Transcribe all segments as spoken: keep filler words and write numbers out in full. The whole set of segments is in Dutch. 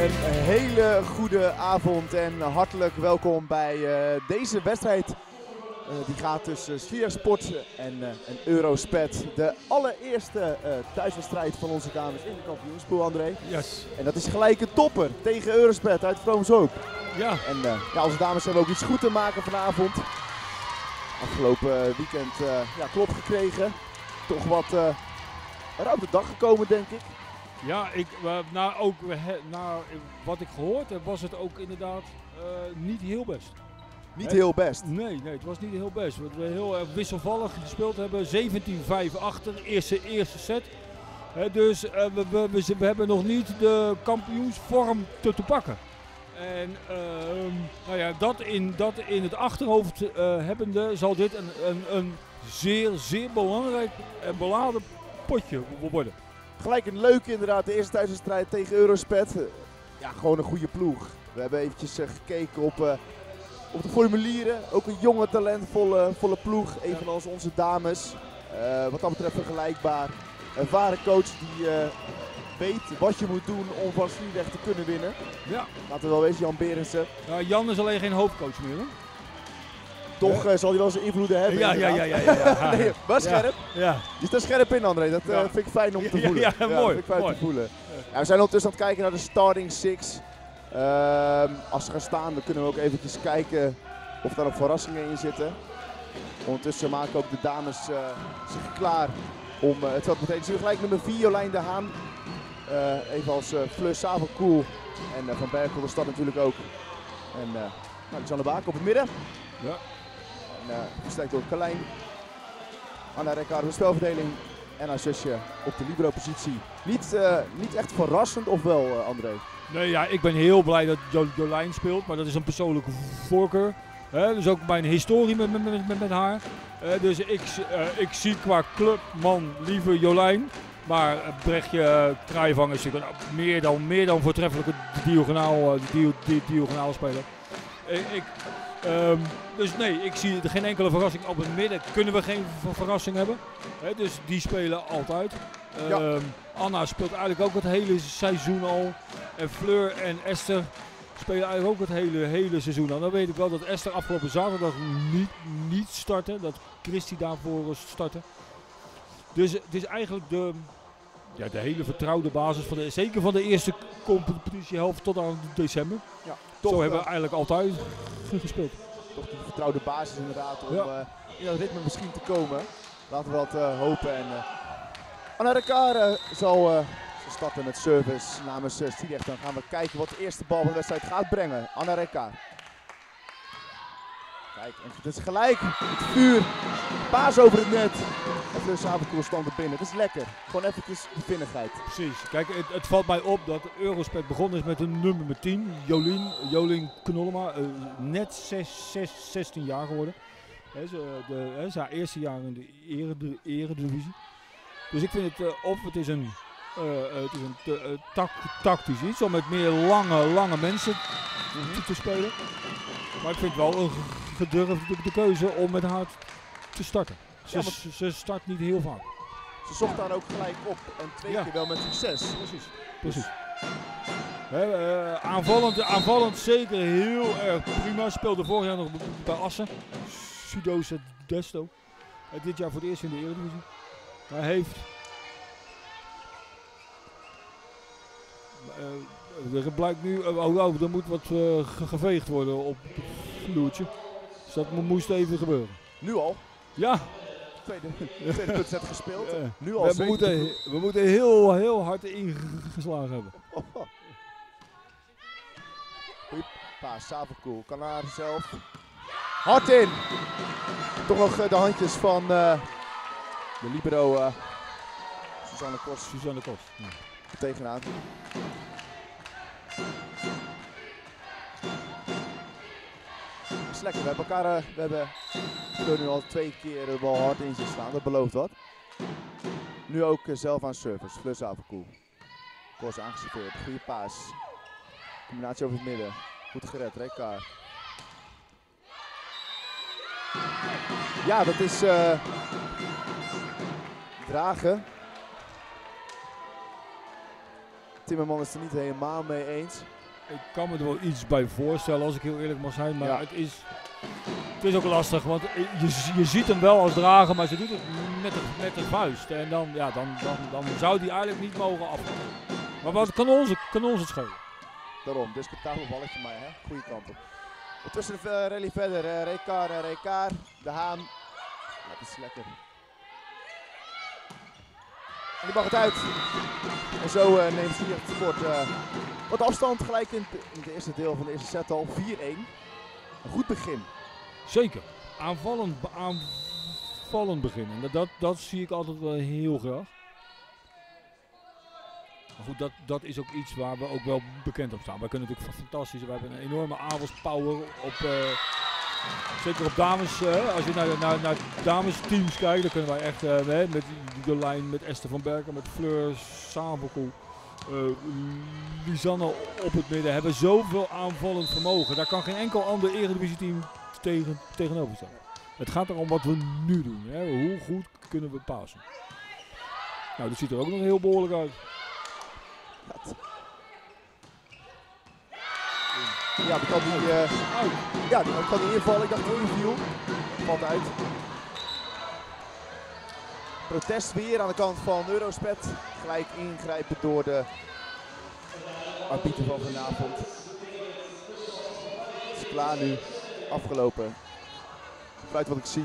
Een hele goede avond en hartelijk welkom bij uh, deze wedstrijd. Uh, die gaat tussen Sfera Sport en, uh, en Eurospet. De allereerste uh, thuiswedstrijd van onze dames in de kampioenspool, André. Yes. En dat is gelijk een topper tegen Eurospet uit Vroomshoek. Ja. En uh, ja, onze dames hebben ook iets goed te maken vanavond. Afgelopen weekend uh, ja, klop gekregen. Toch wat uh, er op de dag gekomen, denk ik. Ja, ik, uh, nou, ook, nou, wat ik gehoord heb, was het ook inderdaad uh, niet heel best. Niet He? heel best? Nee, nee, het was niet heel best. We heel uh, wisselvallig gespeeld hebben. zeventien vijf achter, eerste, eerste set. He, dus uh, we, we, we, we hebben nog niet de kampioensvorm te, te pakken. En uh, nou ja, dat, in, dat in het achterhoofd uh, hebbende zal dit een, een, een zeer, zeer belangrijk en beladen potje worden. Gelijk een leuke inderdaad, de eerste thuiswedstrijd tegen Eurospet. Ja, gewoon een goede ploeg. We hebben eventjes uh, gekeken op, uh, op de formulieren. Ook een jonge, talentvolle volle ploeg, evenals onze dames. Uh, wat dat betreft vergelijkbaar. Ervaren coach die uh, weet wat je moet doen om van Sliedrecht te kunnen winnen. Ja. Laten we wel wezen, Jan Berendsen. Ja, Jan is alleen geen hoofdcoach meer, hè? Toch uh, zal hij wel zijn invloeden hebben. Ja, ja, ja, ja, ja, ja. Nee, wel scherp. Ja. Ja. Je staat scherp in, André. Dat uh, ja. vind ik fijn om te ja, voelen. Ja, ja, ja, mooi. Vind ik fijn mooi. te voelen. Ja, we zijn ondertussen aan het kijken naar de starting six. Uh, als ze gaan staan, dan kunnen we ook eventjes kijken of daar nog verrassingen in zitten. Ondertussen maken ook de dames uh, zich klaar om uh, het veld meteen te zien. Gelijk nummer vier, Jolijn de Haan. Uh, even als uh, Fleur Savelkoel. En uh, Van Berkel, de stad natuurlijk ook. En uh, nou, Lisanne Baak op het midden. Ja. En, uh, versterkt door Carlijn. Anna Rekkaard op de spelverdeling. En haar zusje op de libero-positie. Niet, uh, niet echt verrassend, of wel, uh, André? Nee, ja, ik ben heel blij dat jo Jolijn speelt, maar dat is een persoonlijke voorkeur. Hè, dus ook mijn historie met, met, met, met haar. Uh, dus ik, uh, ik zie qua clubman liever Jolijn. Maar uh, Brechtje uh, Kraaienvang is natuurlijk een meer dan, meer dan voortreffelijke diagonaal, uh, di di diagonaal speler. Uh, ik, um, dus nee, ik zie geen enkele verrassing. Op het midden kunnen we geen ver verrassing hebben. He, dus die spelen altijd. Ja. Um, Anna speelt eigenlijk ook het hele seizoen al. En Fleur en Esther spelen eigenlijk ook het hele, hele seizoen al. Dan weet ik wel dat Esther afgelopen zaterdag niet, niet startte. Dat Christy daarvoor startte. Dus het is eigenlijk de, ja, de hele vertrouwde basis, van de, zeker van de eerste competitiehelft tot aan december. Ja, toch, Zo hebben we eigenlijk altijd gespeeld. Toch die vertrouwde basis inderdaad om ja. uh, in dat ritme misschien te komen. Laten we dat uh, hopen. En, uh, Anna Rekkaard uh, zal uh, starten met service namens uh, Sliedrecht. Dan gaan we kijken wat de eerste bal van de wedstrijd gaat brengen. Anna Rekkaard. Kijk, en het is gelijk. Het vuur. Paas over het net. En Fleur Savelkoel stand er binnen. Het is lekker. Gewoon eventjes de vinnigheid. Precies. Kijk, het, het valt mij op dat Eurospet begonnen is met een nummer tien. Jolien, Jolien Knollema. Uh, net zes, zes, zestien jaar geworden. He, ze, de, he, zijn eerste jaar in de, ere, de eredivisie. Dus ik vind het, uh, of het is een, uh, uh, het is een uh, tak, tactisch iets om met meer lange, lange mensen mm-hmm. te, te spelen. Maar ik vind het wel een gedurfde de keuze om met haar te starten. Ze, ja, ze, ze start niet heel vaak. Ze zocht daar ook gelijk op en twee ja. keer wel met succes. Precies. Precies. He, uh, aanvallend, aanvallend zeker heel erg prima. Speelde vorig jaar nog bij Assen. Sudoze Desto. Uh, dit jaar voor het eerst in de Eredivisie. Hij heeft... Uh, er blijkt nu... Uh, oh, oh, er moet wat uh, geveegd worden op het vloertje. Dus dat moest even gebeuren. Nu al? Ja. Tweede, tweede putset gespeeld. Uh, nu al. We, we, moeten, we moeten heel, heel hard ingeslagen hebben. Oh, oh. Goeie paas, Savelkoel. Kan haar zelf. Hard in. Toch nog uh, de handjes van uh, de libero uh, Suzanne Kost. Suzanne Kost. Ja. Tegenaan. Het is lekker. We hebben elkaar, uh, we hebben we nu al twee keer de bal hard in zien slaan. Dat belooft wat. Nu ook uh, zelf aan service. Fleur Savelkoel. Kost aangeserveerd. Goede paas. Combinatie over het midden. Goed gered. Rekkaard. Ja, dat is uh, dragen. Timmerman is het er niet helemaal mee eens. Ik kan me er wel iets bij voorstellen als ik heel eerlijk mag zijn, maar Ja. het, is, het is ook lastig, want je, je ziet hem wel als drager, maar ze doet het met de, met de vuist. En dan, ja, dan, dan, dan zou die eigenlijk niet mogen afvallen. Maar wat kan ons, kan ons het schelen? Daarom, discutabel balletje, maar hè, goede kant op. Tussen de uh, rally verder, uh, Rekar, uh, Rekar, De Haan. Ja, dat is lekker. En die mag het uit. En zo uh, neemt Zwier het sport uh, wat afstand gelijk in, in het eerste deel van de eerste set al. vier-één. Een goed begin. Zeker. Aanvallend, aanvallend beginnen. Dat, dat, dat zie ik altijd wel heel graag. Maar goed, dat, dat is ook iets waar we ook wel bekend op staan. Wij kunnen natuurlijk fantastisch. We hebben een enorme aanvalspower op, uh, zeker op dames. Uh, als je naar, naar, naar dames teams kijkt, dan kunnen wij echt uh, nee, met Jolijn, met Esther van Berken, met Fleur Savenkoel, uh, Lisanne op het midden. Hebben zoveel aanvallend vermogen. Daar kan geen enkel ander Eredivisie team tegen, tegenover staan. Het gaat erom wat we nu doen. Hè. Hoe goed kunnen we pasen? Nou, dat ziet er ook nog heel behoorlijk uit. Ja, dan kan die, uh, ja, dan kan die invallen. Ik dacht dat hij inviel. Valt uit. Protest weer aan de kant van Eurospet. Gelijk ingrijpen door de arbiter van vanavond. Het is klaar nu. Afgelopen. Fluit wat ik zie.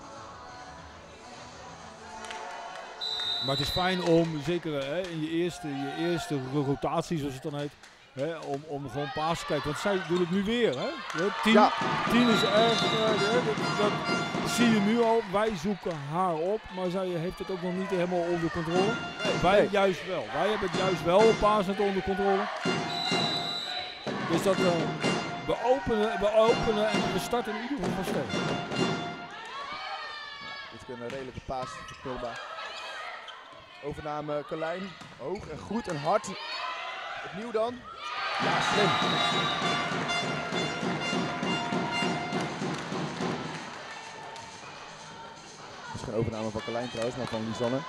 Maar het is fijn om, zeker hè, in je eerste, je eerste rotatie, zoals het dan heet, hè, om, om gewoon paas te kijken. Want zij doen het nu weer. Hè? Tien, Ja. tien is erg, uh, dat, dat zie je nu al. Wij zoeken haar op, maar zij heeft het ook nog niet helemaal onder controle. Nee, Wij nee. juist wel. Wij hebben het juist wel paasend onder controle. Dus dat uh, we openen, we openen en we starten in ieder geval van sterk. Dit is een redelijke paas. Verspilbaar. Overname Carlijn. Hoog en goed en hard. Opnieuw dan. Ja, slim. Dat is geen overname van Carlijn trouwens, maar van Lisanne.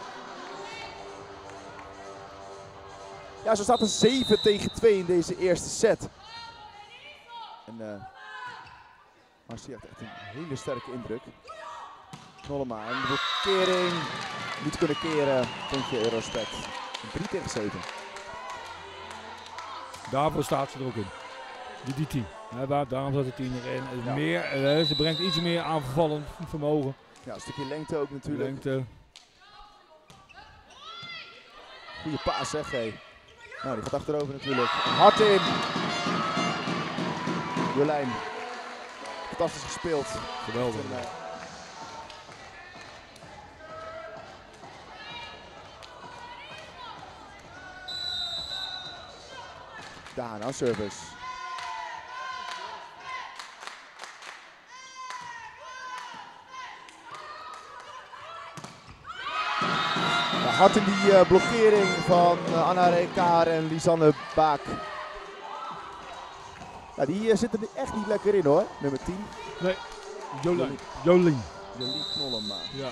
Ja, zo staat een zeven tegen twee in deze eerste set. En uh, Marcia heeft echt een hele sterke indruk. Knollema en de blokkering. Niet kunnen keren, puntje Eurospet. drie tegen zeven. Daarvoor staat ze er ook in. Die, die tien. Ja, daar, daarom zat de tien erin. Ja. Meer, uh, ze brengt iets meer aanvallend vermogen. Ja, een stukje lengte ook natuurlijk. Lengte. Goeie paas zeg, hé. Nou, die gaat achterover natuurlijk. Hard in. Jolijn. Fantastisch gespeeld. Geweldig. En, uh, Daan aan service. Ja, hard in die uh, blokkering van uh, Anna Rekar en Lisanne Baak. Ja, die uh, zitten er echt niet lekker in hoor, nummer tien. Nee, Jolien. Jolien. Jolien Knollema. Ja.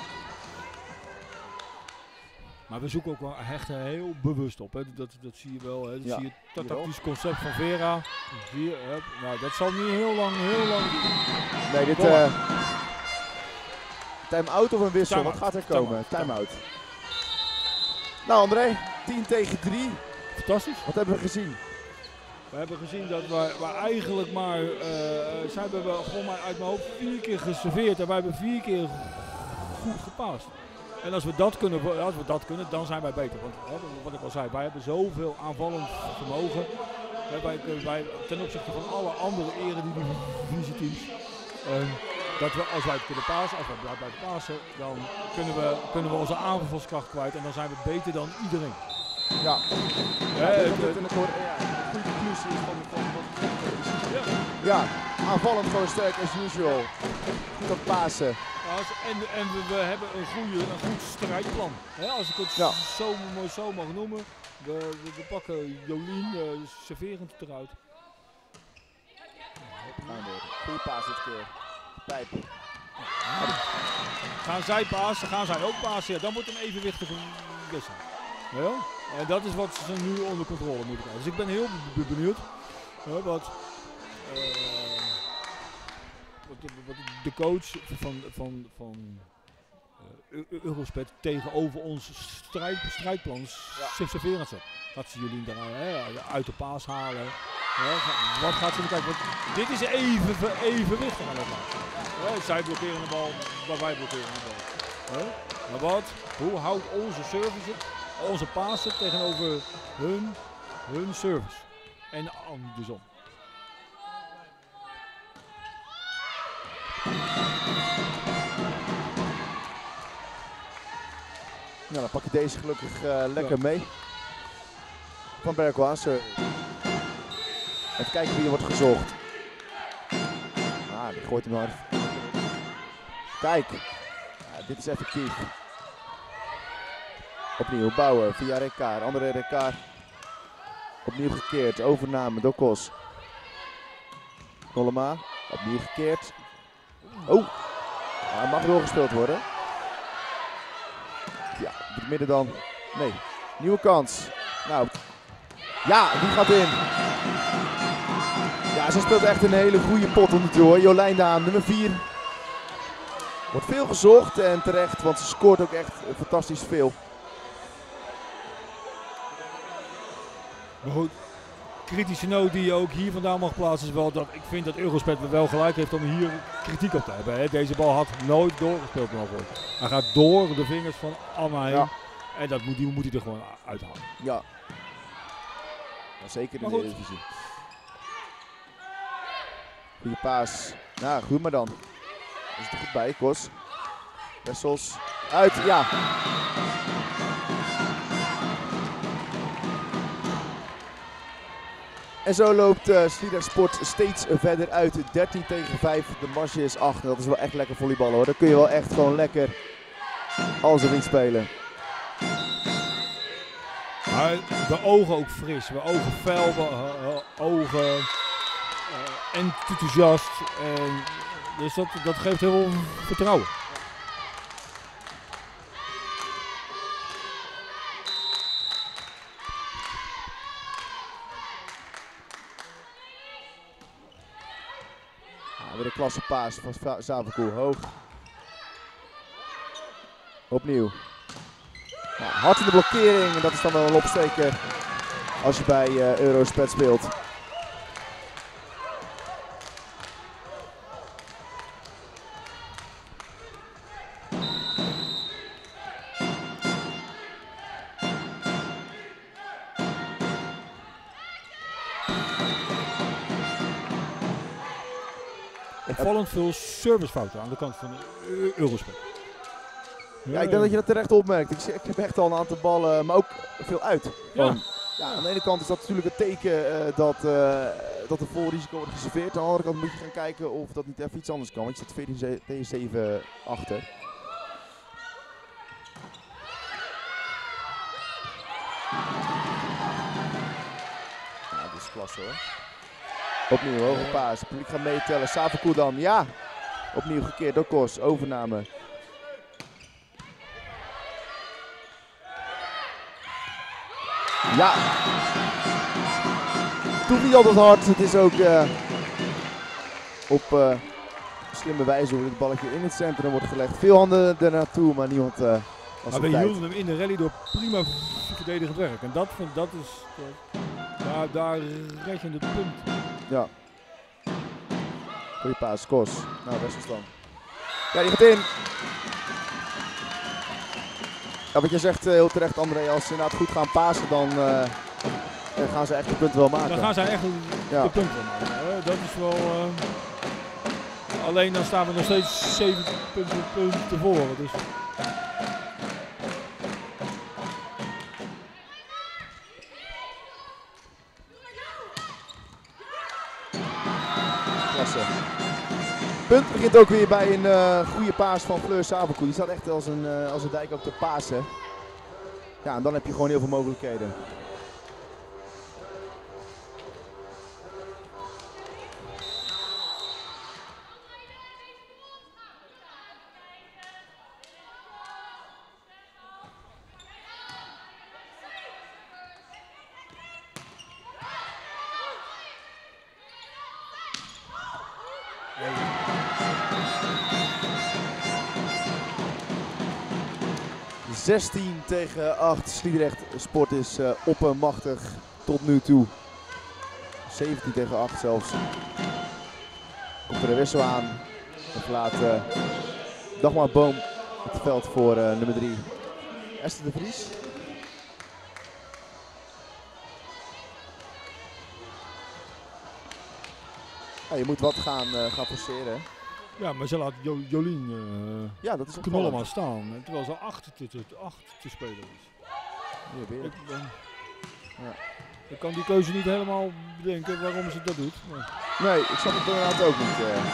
Maar we zoeken ook wel echt heel bewust op. Hè. Dat, dat zie je wel. Hè. Dat Ja, zie je het hier tactisch concept van Vera. Vier, hup. Nou, dat zal niet heel lang, heel lang duren. Nee, dit Kom uh, time-out of een wissel, Time-out. wat gaat er komen? Time-out. Time-out. Nou André, tien tegen drie. Fantastisch. Wat hebben we gezien? We hebben gezien dat we, we eigenlijk maar, uh, zij hebben we gewoon maar uit mijn hoofd vier keer geserveerd en wij hebben vier keer goed gepaast. En als we dat kunnen, als we dat kunnen dan zijn wij beter. Want hè, wat ik al zei, wij hebben zoveel aanvallend vermogen. Wij, wij, ten opzichte van alle andere eredivisieteams. Uh, dat we, als wij het kunnen pasen, als wij blijven pasen, dan kunnen we, kunnen we onze aanvalskracht kwijt en dan zijn we beter dan iedereen. Ja, Ja, ja, het, dat het het, een goede conclusie is van, van, van, van ja. ja, aanvallend gewoon sterk as usual. Goed aan het pasen. Ja, als- en en we, we hebben een, goede, een goed strijdplan. Hè, als ik het Ja. zo, zo mag noemen. We, we, we pakken Jolien uh, serverend eruit. Gaan we. Goeie paas dit keer. Pijp. Gaan zij pasen, gaan zij ook pasen. Ja, dan wordt een evenwichtige wissel. Ja? En dat is wat ze nu onder controle moeten krijgen. Dus ik ben heel benieuwd uh, wat, uh, wat, de, wat de coach van, van, van uh, Eurospet tegenover ons strijd, strijdplan ja. serveren zet. Dat ze jullie daar, uh, uit de paas halen. Uh, wat gaat ze doen kijken? Want dit is even evenwichtig aan elkaar. Uh, zij blokkeren de bal, maar wij blokkeren de bal. Uh, maar wat? Hoe houdt onze service het? Onze passen tegenover hun, hun service. En andersom. Nou, dan pak je deze gelukkig uh, lekker ja. mee. Van Berghuis. Even kijken wie er wordt gezocht. Ah, die gooit hem hard. Kijk. Ja, dit is effectief. Opnieuw bouwen via Ricard, andere Ricard. Opnieuw gekeerd, overname door Kos. Kolema, opnieuw gekeerd. Oh, hij mag doorgespeeld worden. Ja, op het midden dan. Nee, nieuwe kans. Nou, ja, die gaat in. Ja, ze speelt echt een hele goede pot tot nu toe hoor. Jolijn Daan, nummer vier. Wordt veel gezocht en terecht, want ze scoort ook echt fantastisch veel. Maar goed, kritische noot die je ook hier vandaan mag plaatsen is wel dat ik vind dat Eurospet wel gelijk heeft om hier kritiek op te hebben. Hè. Deze bal had nooit doorgespeeld mogen worden. Hij gaat door de vingers van Anna heen ja. en dat moet, die moet hij er gewoon uithalen. Ja, ja zeker in de Eredivisie. Goeie paas. Nou, goed maar dan. Is het er goed bij, Kos. Wessels. Uit, ja. En zo loopt uh, Sliedrecht Sport steeds verder uit. dertien tegen vijf. De marge is acht. Dat is wel echt lekker volleyballen hoor. Dan kun je wel echt gewoon lekker alles erin spelen. Maar de ogen ook fris. We ogen fel, we, uh, ogen uh, enthousiast. En dus dat, dat geeft heel veel vertrouwen. Weer een klasse paas van Zavenkoel hoog. Opnieuw. Nou, hard in de blokkering en dat is dan wel een opsteker als je bij uh, Eurospet speelt. Opvallend veel servicefouten aan de kant van de Eurospet. Ja, ik denk dat je dat terecht opmerkt. Ik, ik heb echt al een aantal ballen, maar ook veel uit. Van, ja. Ja, aan de ene kant is dat natuurlijk een teken uh, dat, uh, dat er vol risico wordt geserveerd. Aan de andere kant moet je gaan kijken of dat niet even iets anders kan. Want je zit veertien tegen zeven achter. Ja, dit is klasse hoor. Opnieuw, hoge paas. Het publiek gaat meetellen. Savenkoe dan, ja. Opnieuw gekeerd door Kos. Overname. Ja. Het doet niet altijd hard. Het is ook uh, op uh, slimme wijze hoe het balletje in het centrum wordt gelegd. Veel handen er naartoe, maar niemand uh, was maar we hielden hem in de rally door prima verdedigend werk. En dat, dat is... Uh, daar, daar red je het punt. Ja. Goeie paas, Kos. Nou, best dan. Ja, die gaat in. Ja, wat je zegt uh, heel terecht, André, als ze inderdaad goed gaan pasen, dan uh, gaan ze echt de punten wel maken. Dan gaan ze echt ja. de punten wel maken. Hè. Dat is wel... Uh, alleen dan staan we nog steeds zeven punten, punten tevoren. Dus. Punt begint ook weer bij een uh, goede paas van Fleur Savenkoe. Die staat echt als een, uh, als een dijk ook te pasen. Ja, en dan heb je gewoon heel veel mogelijkheden. zestien tegen acht. Sliedrecht Sport is uh, oppermachtig tot nu toe. zeventien tegen acht zelfs. Komt er een wissel aan. Dan verlaat uh, Dagmar Boom het veld voor uh, nummer drie. Esther de Vries. Ja, je moet wat gaan, uh, gaan forceren. Ja, maar ze laat jo Jolien uh, ja, dat is knollen maar staan. Terwijl ze achter te, te, achter te spelen is. Ja, ik, dan, ja. ik kan die keuze niet helemaal bedenken waarom ze dat doet. Maar. Nee, ik snap het inderdaad ook niet. Uh.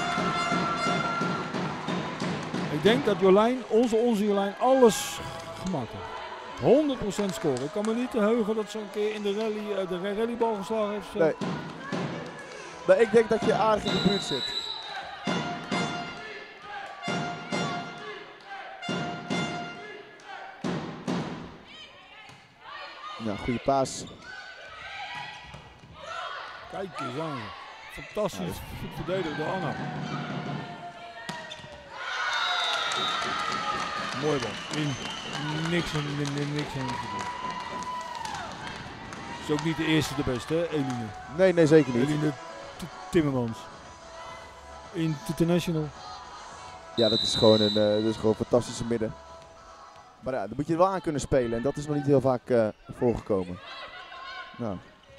Ik denk dat Jolijn, onze, onze Jolijn, alles gemaakt heeft. honderd procent scoren. Ik kan me niet heugen dat ze een keer in de rally uh, de rallybal geslagen heeft. Nee. nee. Ik denk dat je aardig in de buurt zit. Nou, goede paas. Kijk eens aan. Fantastisch. Goed verdedigd door Anna. Mooi bal. In, niks en niks en is ook niet de eerste de beste, hè, Eline? Nee, nee, zeker niet. Eline Timmermans. International. Ja, dat is gewoon een, uh, dat is gewoon een fantastische midden. Maar ja, dan moet je er wel aan kunnen spelen en dat is nog niet heel vaak uh, voorgekomen. Nou.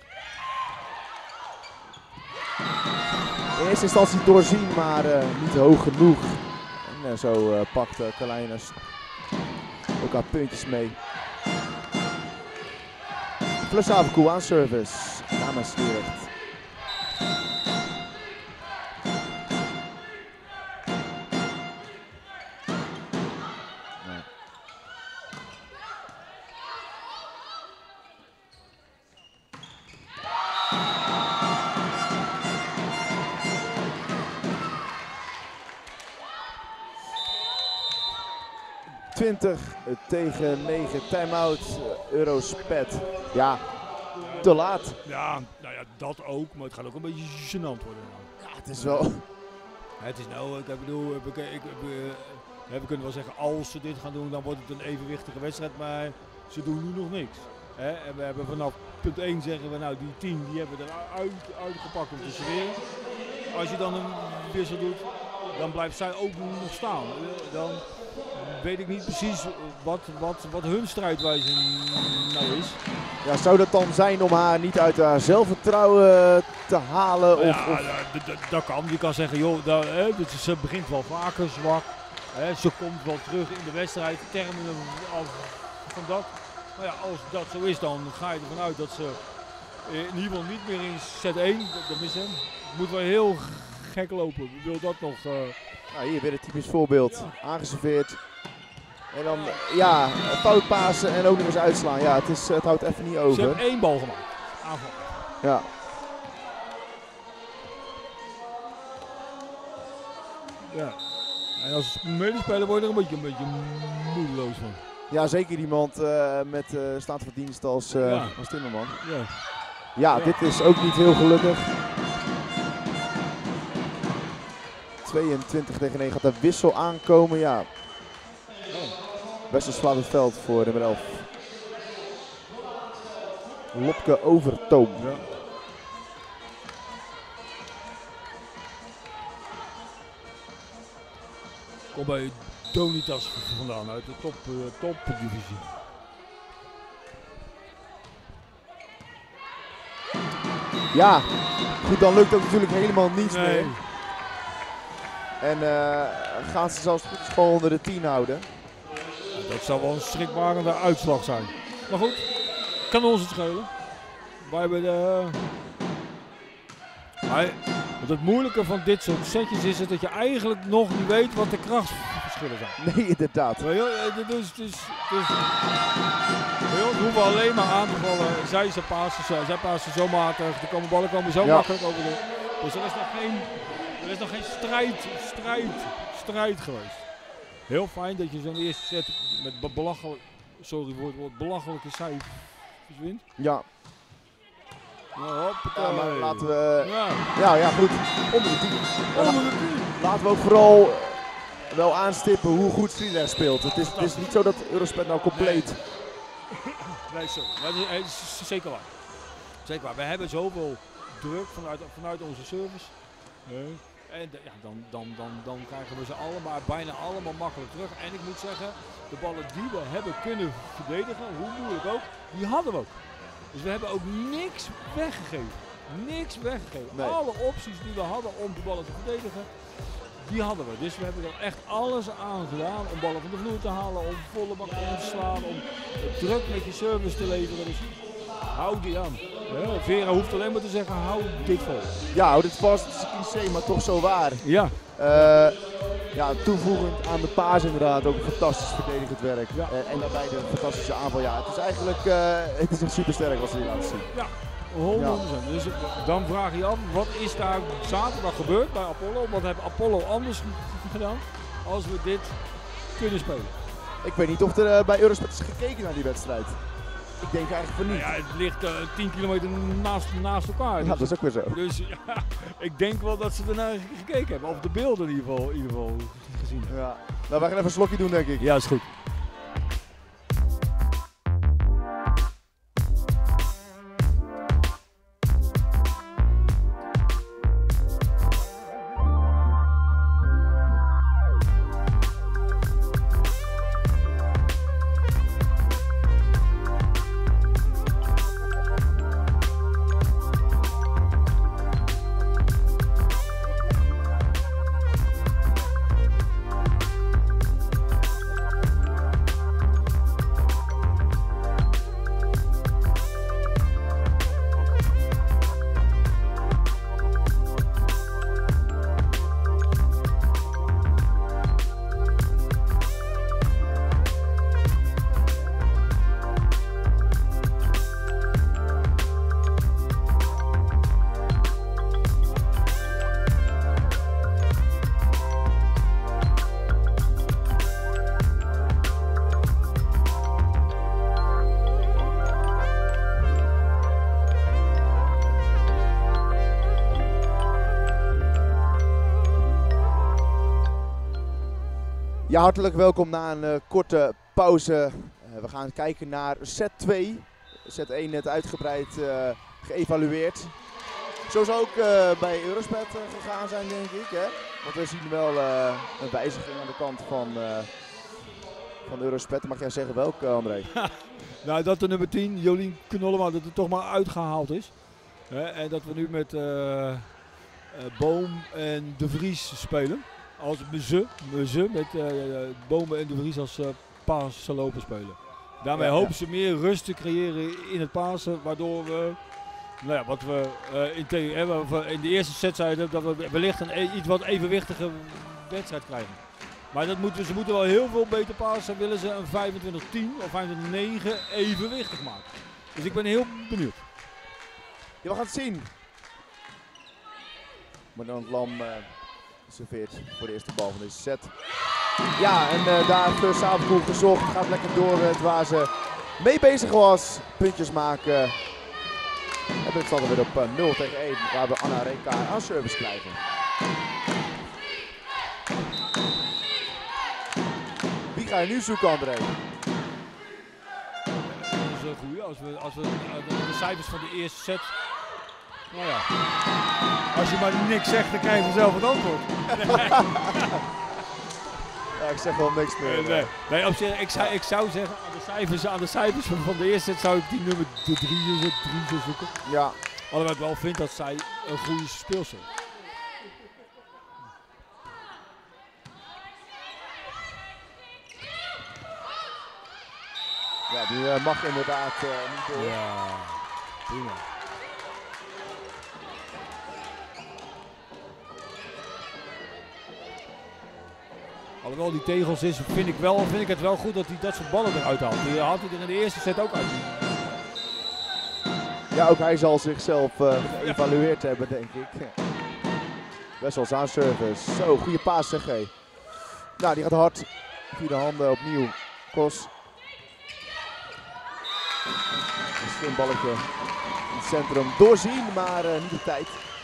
In eerste instantie doorzien, maar uh, niet hoog genoeg. En uh, zo uh, pakt uh, Carlijnes ook haar puntjes mee. Plus Havenkoe aan service namens Sliedrecht. twintig tegen negen, time-out, Eurospet. Ja, te laat. Ja, nou ja, dat ook, maar het gaat ook een beetje gênant worden. Ja, het is wel... Ja, het is nou, ik bedoel, ik, ik, ik, we kunnen wel zeggen, als ze dit gaan doen, dan wordt het een evenwichtige wedstrijd, maar ze doen nu nog niks. Hè? En we hebben vanaf punt één zeggen we, nou die tien die hebben we eruit uitgepakt om te serveren. Als je dan een wissel doet, dan blijft zij ook nog staan. Dan weet ik niet precies wat, wat, wat hun strijdwijze nou is. Ja, zou dat dan zijn om haar niet uit haar zelfvertrouwen te halen? Of, ja, of? dat kan. Je kan zeggen, joh, dat, hè, ze begint wel vaker zwak. Hè, ze komt wel terug in de wedstrijd, termen van dat. Maar ja, als dat zo is, dan ga je ervan uit dat ze in ieder geval niet meer in set één, dat is hem. Het moet wel heel gek lopen. Ik wil dat nog... Uh... Nou, hier weer een typisch voorbeeld. Ja. Aangeserveerd. En dan, ja, fout pasen en ook nog eens uitslaan. Ja, het, is, het houdt even niet over. Ze hebben één bal gemaakt. Aanval. Ja. Ja. En als medespeler word je er een beetje, een beetje moedeloos van. Ja, zeker iemand uh, met uh, staat van dienst als, uh, ja. als Timmerman. Ja. Ja, ja, dit is ook niet heel gelukkig. tweeëntwintig tegen negen gaat de wissel aankomen. Ja. Wessels slaat het veld voor nummer elf. Lopke Overtoom. Ja. Kom bij Donitas vandaan uit de top, uh, topdivisie. Ja, goed, dan lukt ook natuurlijk helemaal niets nee. meer. En uh, gaan ze zelfs goed gewoon onder de tien houden. Dat zou wel een schrikbarende uitslag zijn. Maar goed, kan ons het schelen. Wij hebben de... Maar het moeilijke van dit soort setjes is het dat je eigenlijk nog niet weet wat de krachtverschillen zijn. Nee, inderdaad. Dus, dus, dus, we hoeven alleen maar aan te vallen. Zij, ze passen, zij passen zo matig, de komen ballen komen zo ja. makkelijk over de... Dus er is nog geen, er is nog geen strijd, strijd, strijd geweest. Heel fijn dat je zo'n eerste set met belachelijk, sorry voor het woord, belachelijke cijfers wint. Ja. Ja, maar laten we... Ja, Ja, ja goed. Onder de tien. onder de tien. Laten we ook vooral wel aanstippen hoe goed Sliedrecht speelt. Het is, het is niet zo dat Eurospet nou compleet... Nee, sorry. Dat is, het is zeker waar. Zeker waar. We hebben zoveel druk vanuit, vanuit onze service. Nee. En de, ja, dan, dan, dan, dan krijgen we ze allemaal, bijna allemaal makkelijk terug. En ik moet zeggen, de ballen die we hebben kunnen verdedigen, hoe moeilijk ook, die hadden we ook. Dus we hebben ook niks weggegeven. Niks weggegeven. Nee. Alle opties die we hadden om die ballen te verdedigen, die hadden we. Dus we hebben er echt alles aan gedaan om ballen van de vloer te halen, om volle bak te slaan, om druk met je service te leveren. Dus hou die aan. Ja, Vera hoeft alleen maar te zeggen, hou dit vol. Ja, hou dit vast. Het is een cliché, maar toch zo waar. Ja. Uh, ja, toevoegend aan de paas inderdaad ook fantastisch verdedigend werk. Ja. Uh, en daarbij de fantastische aanval. Ja, het is eigenlijk uh, het is echt super sterk wat ze hier laten zien. Ja, honderd procent. Ja. Dus dan vraag je je af, wat is daar zaterdag gebeurd bij Apollo? Wat heeft Apollo anders gedaan als we dit kunnen spelen? Ik weet niet of er uh, bij Eurospet is gekeken naar die wedstrijd. Ik denk eigenlijk van niet. Nou ja, het ligt uh, tien kilometer naast, naast elkaar. Ja, Dus, dat is ook weer zo. dus ja, ik denk wel dat ze ernaar gekeken hebben. Of de beelden in ieder geval, in ieder geval gezien hebben. Ja. Nou, wij gaan even een slokje doen, denk ik. Ja, is goed. Ja, hartelijk welkom na een uh, korte pauze. Uh, we gaan kijken naar set twee. set één net uitgebreid uh, geëvalueerd. Zo zou ook uh, bij Eurospet uh, gegaan zijn, denk ik. Hè? Want we zien wel uh, een wijziging aan de kant van, uh, van Eurospet. Mag jij zeggen welke, André? Nou, dat de nummer tien, Jolien Knollema, dat het toch maar uitgehaald is. Hè? En dat we nu met uh, uh, Boom en De Vries spelen. Als ze, ze met uh, Bomen en De Vries als uh, pasen lopen spelen. Daarmee ja, hopen ja. ze meer rust te creëren in het pasen, waardoor we, nou ja, wat we uh, in, te, eh, in de eerste set zeiden, dat we wellicht een e iets wat evenwichtige wedstrijd krijgen. Maar dat moeten, ze moeten wel heel veel beter pasen, willen ze een vijfentwintig tien of vijfentwintig negen evenwichtig maken. Dus ik ben heel benieuwd. Ja, we gaan het zien. Maar dan het Lam... Uh serveert voor de eerste bal van deze set. Ja, en uh, daar heeft Savenkoel gezocht. Gaat lekker door met waar ze mee bezig was. Puntjes maken. En het staat er weer op uh, nul tegen één. Waar we Anna Reka aan service krijgen. Wie ga je nu zoeken, André? Dat is een goeie. Als we, als we de, de cijfers van de eerste set... Nou ja, als je maar niks zegt, dan krijg je vanzelf het antwoord. Ja, ik zeg wel niks meer. Nee, nee. nee op zich, ik, zou, ik zou zeggen, aan de cijfers, aan de cijfers van, van de eerste set zou ik die nummer drie, drie zoeken. Ja. Alhoewel ik wel vind dat zij een goede speelster is. Ja, die uh, mag inderdaad uh, niet door. Ja, prima. Alhoewel die tegels is, vind ik, wel, vind ik het wel goed dat hij dat soort ballen eruit haalt. Die had hij er in de eerste set ook uit. Ja, ook hij zal zichzelf uh, geëvalueerd hebben, denk ik. Best wel aan service. Zo, goede paas zeg hé. Nou, die gaat hard. Via de handen opnieuw. Kos. Een slim balletje in het centrum. Doorzien, maar uh, niet op tijd.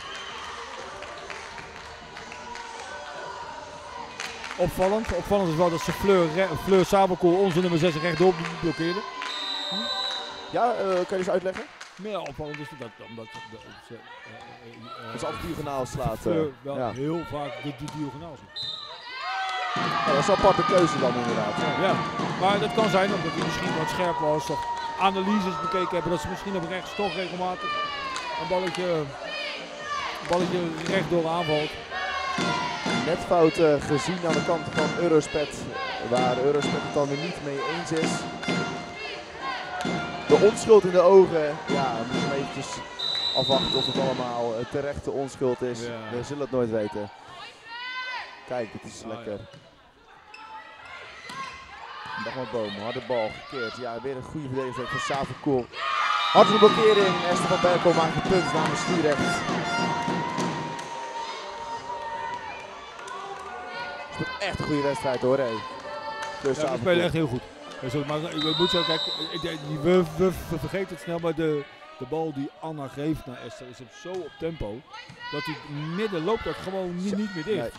Opvallend. Opvallend is wel dat ze Fleur, Fleur Sabelkool, onze nummer zes, rechtdoor blokkeerde. Hm? Ja, uh, kan je eens uitleggen? Ja, opvallend is dat omdat ze uh, uh, dat ze altijd diagonaal slaat. Fleur wel ja. heel vaak de, de diagonaal ziet. Ja, dat is een aparte keuze dan inderdaad. Ja. Ja, maar dat kan zijn omdat hij misschien wat scherp was of analyses bekeken hebben dat ze misschien op rechts toch regelmatig een balletje, een balletje rechtdoor aanvalt. Net fout uh, gezien aan de kant van Eurospet, waar Eurospet het dan weer niet mee eens is. De onschuld in de ogen, ja, we moeten eventjes afwachten of het allemaal uh, terechte onschuld is. Ja. We zullen het nooit weten. Kijk, het is ah, lekker. Ja. Dag maar Boom, harde bal gekeerd. Ja, weer een goede verdediging van Sabelkool. Harde blokkering, Esther van Berkel maakt een punt namens Sliedrecht. Het is echt een goede wedstrijd hoor, hé. Dus ja, we spelen echt heel goed. Maar ik moet zeggen, kijk, we, we, we vergeten het snel, maar de, de bal die Anna geeft naar Esther is op zo op tempo, dat hij midden loopt dat gewoon niet, niet meer dicht. Nee.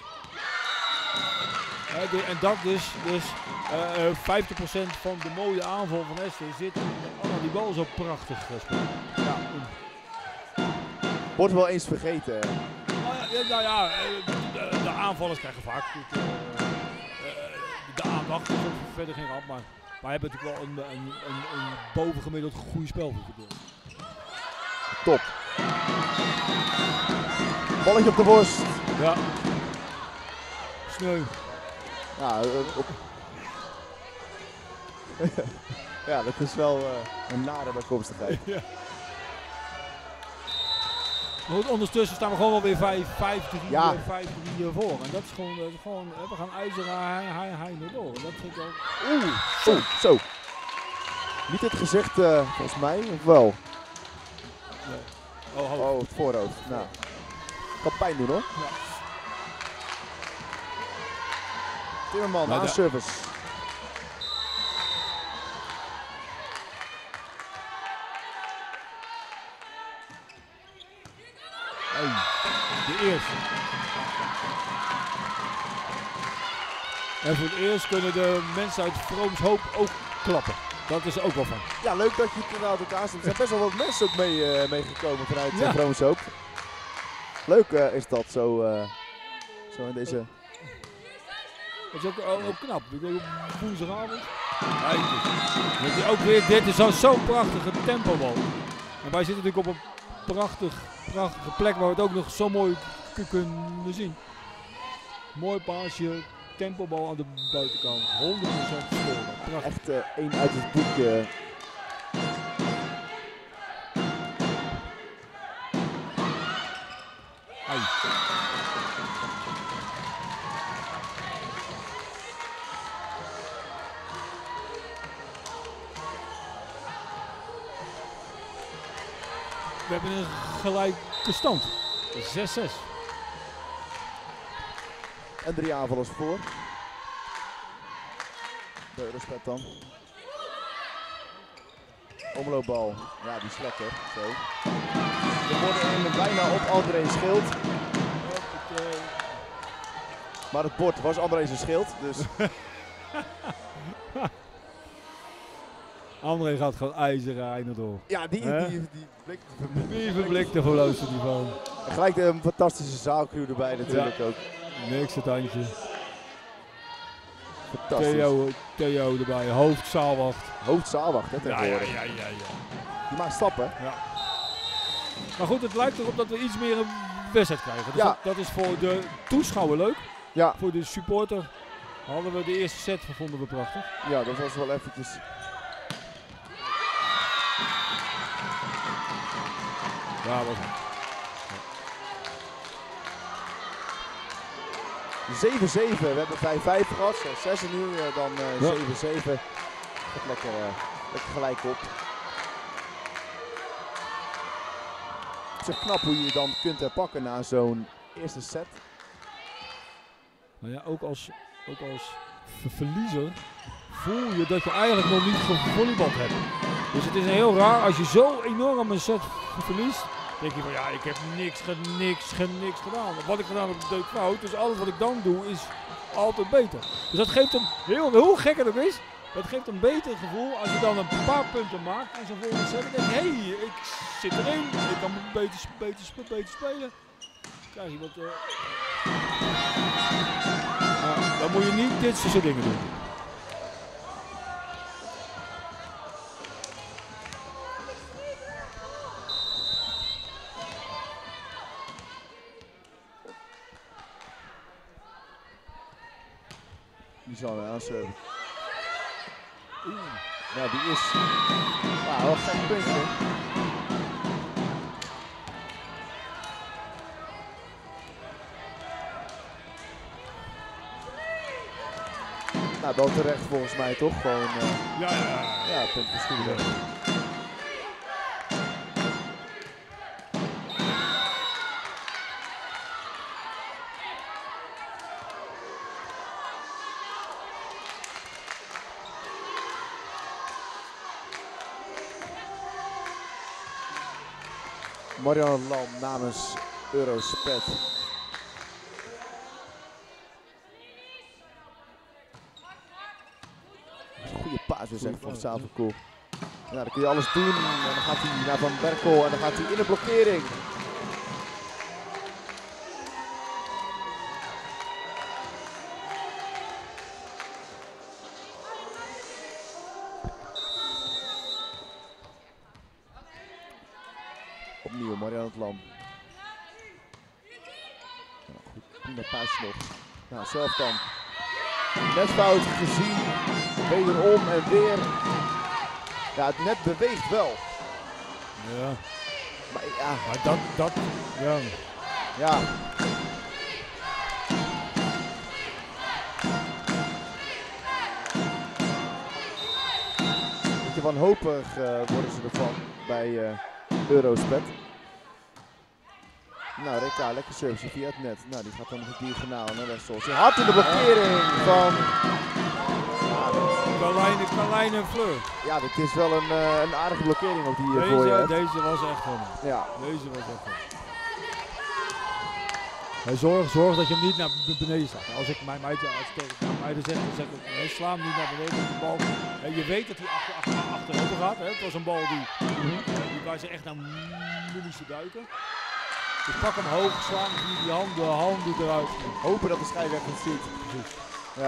Uh, de, en dat dus, dus uh, uh, vijftig procent van de mooie aanval van Esther zit in Anna die bal zo prachtig gespeeld. Ja. Wordt wel eens vergeten. Nou ja, nou ja de, de aanvallers krijgen vaak de, de aandacht, is ook verder geen ramp, maar wij hebben natuurlijk wel een, een, een, een bovengemiddeld goede spel voor gebeurd. Top. Balletje op de borst. Ja. Sneu. Ja, uh, op. Ja, dat is wel uh, een nare bijkomstigheid. Ja. Maar goed, ondertussen staan we gewoon wel weer vijf drie ja. voor. En dat is gewoon, uh, gewoon uh, we gaan ijzeren hij, hij, hij door. En dat vind ik ook... Oeh, zo, zo. Niet het gezicht uh, volgens mij, of wel? Nee. Oh, hoofd. Oh, het voorhoofd. Nou, kan pijn doen hoor. Ja. Timmerman, aan service. Hey, de eerste. En voor het eerst kunnen de mensen uit Vroomshoop ook klappen. Dat is er ook wel van. Ja, leuk dat je het inderdaad ook aanstelt. Er zijn best wel wat mensen ook mee, uh, meegekomen vanuit ja. Vroomshoop. Leuk uh, is dat zo, uh, zo in deze... Dat is ook, ook, ook knap. Woensdagavond. Ja, ook weer, dit is zo'n zo prachtige tempobal. En wij zitten natuurlijk op een prachtig, prachtige plek waar we het ook nog zo mooi kunnen zien. Mooi paasje, tempobal aan de buitenkant. honderd procent scoren. Echt uh, één uit het boekje. Ai. We hebben een gelijke stand. zes zes. En drie aanvallers voor. De Eurospet dan. Omloopbal. Ja, die is lekker. Zo. We worden hem bijna op André Schild. Maar het bord was André zijn schild, dus... André gaat gewoon ijzeren einde door. Ja, die, die, die, die blik. Die verblikte voor luister die van. En gelijk een fantastische zaalcrew erbij natuurlijk ja. ook. Niks het handje. Fantastisch. Theo, Theo erbij, hoofdzaalwacht. Hoofdzaalwacht, hè, ja, ja, ja, ja, ja. Die maakt stappen. Ja. Maar goed, het lijkt erop dat we iets meer een wedstrijd krijgen. Dus ja. dat, dat is voor de toeschouwer leuk. Ja. Voor de supporter hadden we de eerste set, vonden we prachtig. Ja, dat was wel eventjes... Ja, was het. zeven zeven, we hebben vijf vijf gehad, zes zes en nu dan uh, ja. zeven zeven. Gaat lekker, uh, lekker gelijk op. Het is knap hoe je je dan kunt herpakken na zo'n eerste set. Nou ja, ook als, ook als ver verliezer voel je dat je eigenlijk nog niet gevolleybald hebt. Dus het is heel raar als je zo enorm een set verliest. Dan denk je van ja, ik heb niks, ge, niks, ge, niks gedaan. Wat ik gedaan heb, deed ik fout. Dus alles wat ik dan doe is altijd beter. Dus dat geeft een, heel, hoe gek het ook is, dat geeft een beter gevoel als je dan een paar punten maakt in zo'n volgende set. Dan denk je, hé, hey, ik zit erin, ik kan beter, beter, beter spelen. Dan krijg je wat... Uh... Uh, dan moet je niet dit soort dingen doen. Die zal weer aansurfen. Ja, die is... Ja, wel een gek puntje. Nou, wel terecht volgens mij toch? Gewoon... Uh, ja, ja, ja. Ja, punt verschillen. Marianne Lam namens Eurospet. Goede paas weer zeg van Savenkool. Ja, dan kun je alles doen. En dan gaat hij naar Van Berkel en dan gaat hij in de blokkering. Opnieuw, Marianne Lam. Nou, goed, prima paas nog. Nou, zelf dan. Net fout gezien. Wederom en weer. Ja, het net beweegt wel. Ja. Maar ja. Maar dat, dat, ja. Ja. Beetje wanhopig uh, worden ze ervan bij uh, Eurospet. Nou, Reka, lekker service via het net. Nou, die gaat dan nog diagonaal naar Wessels. Hard in de blokkering van... Carlijne, Carlijne en Fleur. Ja, dit is wel een, uh, een aardige blokkering ook die hier deze, voor je hebt. Deze was echt van hem. Ja. Deze was echt van hem. Hey, zorg, zorg dat je hem niet naar beneden staat. Als ik mijn meiden, als ik tegen meiden zeg, dan zeg ik, hey, sla hem niet naar beneden met de bal. Hey, je weet dat hij achter, achter, achterover gaat. Hè. Het was een bal die, mm-hmm. die waar ze echt naar moesten duiken. Dus pak hem hoog, slaan die, die hand, de hand doet eruit. Hopen dat de scheidsrechter het ziet. Precies. Ja.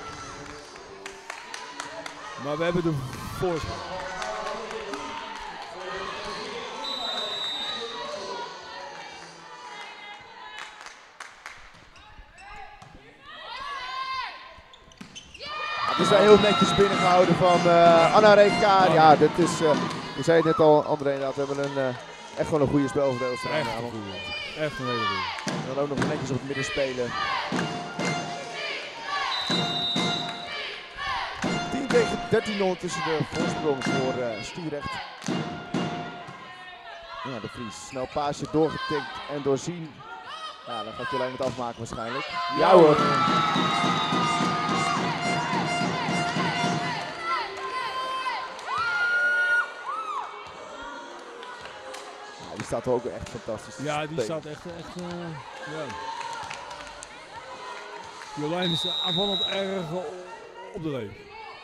Maar we hebben de voorsprong. Het is wel heel netjes binnengehouden van uh, Anna Reka. Ja, dit is, uh, je zei het net al, André, inderdaad, we hebben een, uh, echt gewoon een goede spelverdeelster. Echt een goede. Echt een hele goede. En dan ook nog netjes op het midden spelen. tien tegen dertien ondertussen de voorsprong voor uh, Stirecht. Ja, de Vries. Snel paasje doorgetikt en doorzien. Ja, dan gaat Jolijn het afmaken waarschijnlijk. Ja hoor. Ja, die staat er ook echt fantastisch. Ja, die spelen. staat echt, echt uh, ja. Jolijn is aanvallend erg op de leef.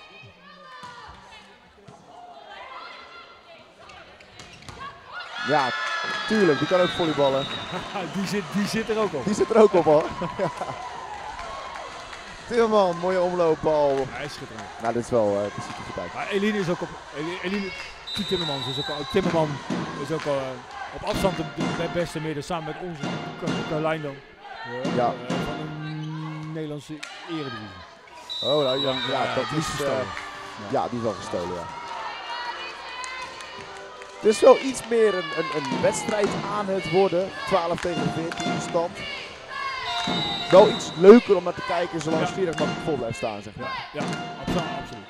Ja, tuurlijk, die kan ook volleyballen. die, zit, die zit er ook op. Die zit er ook op hoor. Ja. Timmerman, mooie omloopbal. Hij is schitterend. Nou, dit is wel, uh, dit ziet er goed uit. Maar Eline is ook op, Eline Timmermans is ook al, Timmerman is ook al uh, op afstand de, de beste midden, samen met onze Carlijn dan. Uh, ja. Uh, van een Nederlandse eredivisie. Oh, nou, ja, ja, ja, dat die is is, gestolen. Uh, ja, die is wel gestolen, ja. Het is wel iets meer een, een, een wedstrijd aan het worden. twaalf tegen veertien stand. Wel iets leuker om naar te kijken zolang ja. Stirecht maar vol blijft staan, zeg maar. Ja, ja absoluut. absoluut.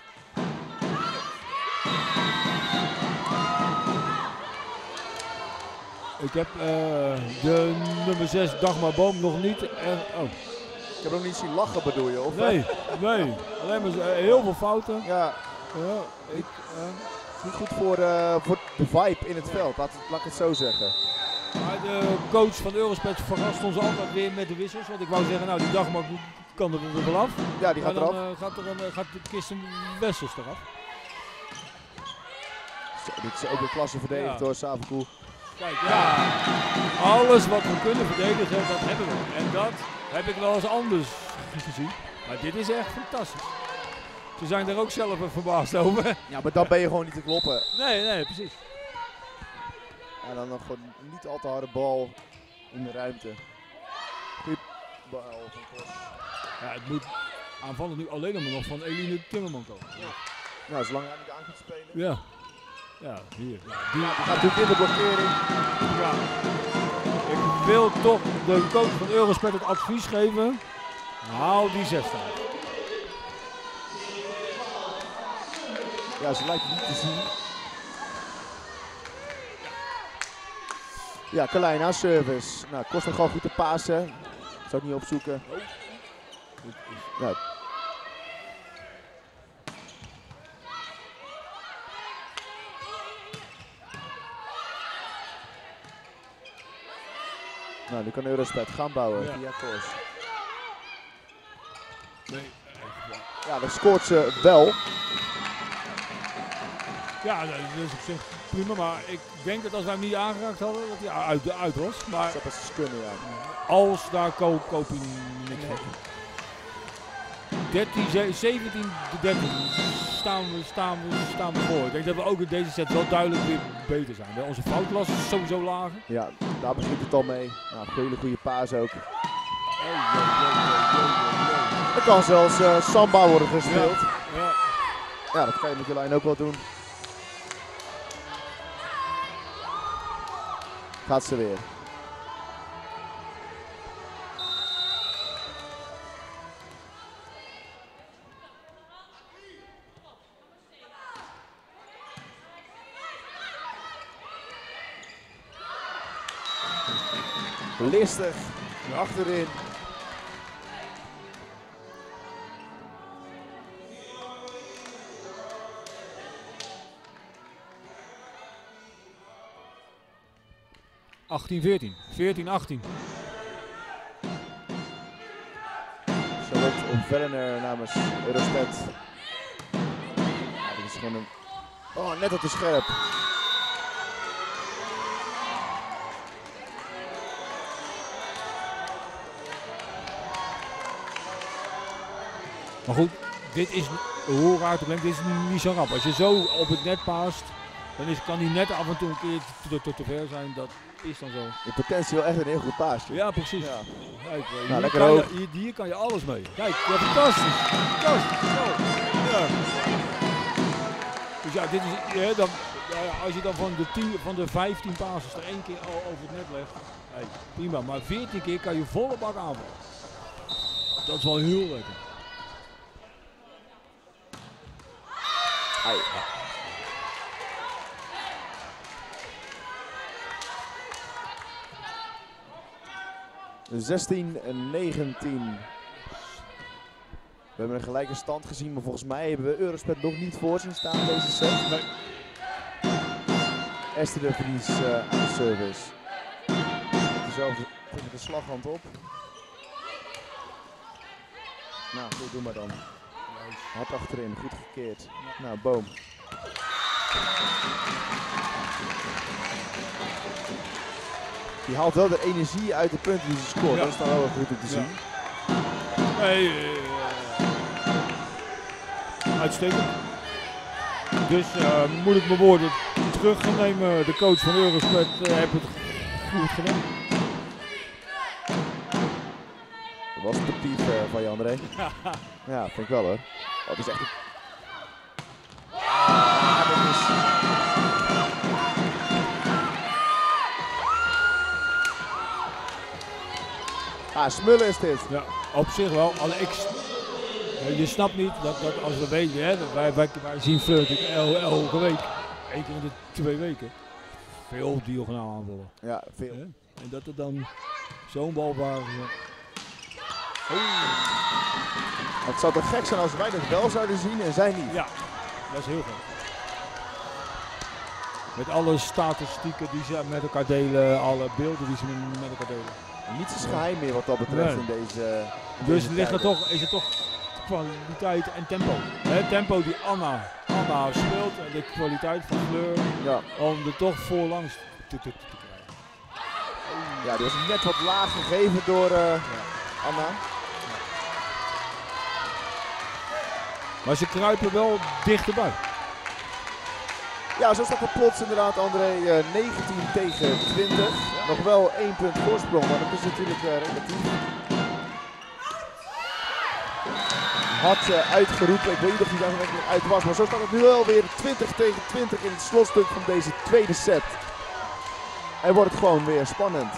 Ik heb uh, de nummer zes Dagmar Boom nog niet. Er, oh. Ik heb nog niet zien lachen, bedoel je? Of nee, nee. Alleen maar uh, heel veel fouten. Ja. Ja, ik, uh, is niet goed voor, uh, voor de vibe in het veld, laat, laat ik het zo zeggen. Maar de coach van Eurospet verrast ons altijd weer met de wissels. Want ik wou zeggen, nou die dag maar kan er wel af. Ja, die gaat maar dan, eraf. Uh, gaat, er een, uh, gaat de Kirsten Wessels eraf. Zo, dit is ook een klasse verdedigd Ja. door Savenkoe. Kijk, ja. Alles wat we kunnen verdedigen, dat hebben we. En dat heb ik wel eens anders gezien. Maar dit is echt fantastisch. Ze zijn er ook zelf verbaasd over. Ja, maar dan ben je gewoon niet te kloppen. Nee, nee, precies. En dan nog gewoon niet al te harde bal in de ruimte. Goeie bal van Kos. Ja, het moet aanvallend nu alleen maar nog van Eline Timmerman komen. Ja. Nou, zolang hij niet aan kunt spelen. Ja. Ja, hier. Ja, die, Die gaat natuurlijk in de blokkering. ja. Ik wil toch de coach van Eurospet het advies geven. Haal die zes uit. Ja, ze lijkt het niet te zien. Ja, Carlijna, service. Nou, kost nog gewoon goed te pasen. Zou ik niet opzoeken. Ja. Nou, nu kan Eurospet gaan bouwen Ja. via Kors. Nee, Ja, dan scoort ze wel. ja, dat is op zich prima, maar ik denk dat als wij hem niet aangeraakt hadden, dat hij uit, uit was. Maar Dat zou best eens kunnen, ja. als daar koop, koop je niks van. dertien, zeventien, dertien staan we, staan, we, staan we voor. Ik denk dat we ook in deze set wel duidelijk weer beter zijn. Onze foutlast is sowieso lager. Ja, daar begint het al mee. Nou, hele goede paas ook. Er kan zelfs uh, samba worden gespeeld. Ja. Ja. Ja, dat kan je met je lijn ook wel doen. Gaat ze weer. Listig, achterin. achttien veertien, veertien achttien. Charlotte Verner namens Eurospet. Ja, dit is gewoon een... Oh, net op de scherp. Maar goed, dit is, hoe raar het klinkt, dit is niet zo rap. Als je zo op het net paast, dan is, kan die net af en toe een keer te, te, te ver zijn. Dat is dan zo. In potentie wel echt een heel goed paasje. Ja, precies. Ja. Kijk, Nou, hier, lekker kan hoog. je, hier, hier kan je alles mee. Kijk, ja, fantastisch. Fantastisch. Zo. Ja. Dus ja, dit is, ja, dan, ja, als je dan van de, tien, van de vijftien passes er één keer al over het net legt, hey, prima. Maar veertien keer kan je volle bak aanvallen. Dat is wel heel lekker. Ai. zestien negentien. We hebben een gelijke stand gezien, maar volgens mij hebben we Eurospet nog niet voor zien staan deze set. Nee. Esther de Vries uh, aan de service. Met dezelfde tegen de slaghand op. Nou, goed, doe maar dan. Hard achterin, goed gekeerd. Nou, boom. Die haalt wel de energie uit de punten die ze scoort. Ja. Dat is dan wel goed om te zien. Nee, uh, uitstekend. Dus uh, moet ik mijn woorden terug gaan nemen. De coach van Eurospet uh, heeft het goed gedaan. Dat was de piep uh, van je, André. Ja, vind ik wel hoor. Oh, dat is echt een... Ah, dat is... Ah, smullen is dit. Ja, op zich wel. Alle ik, uh, je snapt niet dat, dat als we weten, hè, dat wij, wij, wij zien Flirt el, elke week, één keer in de twee weken, veel diagonaal aanvallen. Ja, veel. Ja? En dat er dan zo'n bal waar... Uh, oh. Het zou toch gek zijn als wij dat wel zouden zien en zij niet. Ja, dat is heel goed. met alle statistieken die ze met elkaar delen, alle beelden die ze met elkaar delen. Niets is geheim meer wat dat betreft Nee. in deze. In Dus deze ligt er tijden. toch, is het toch kwaliteit en tempo. Hè, tempo die Anna, Anna speelt en de kwaliteit van Fleur Ja. om er toch voorlangs te, te, te krijgen. ja, die was net wat laag gegeven door uh, Anna. Maar ze kruipen wel dichterbij. Ja, zo staat het plots inderdaad, André, uh, negentien tegen twintig. Nog wel één punt voorsprong, maar dat is natuurlijk uh, relatief. Had uh, uitgeroepen, ik weet niet of hij daar nog uit was, maar zo staat het nu wel weer twintig tegen twintig in het slotstuk van deze tweede set. En wordt het gewoon weer spannend.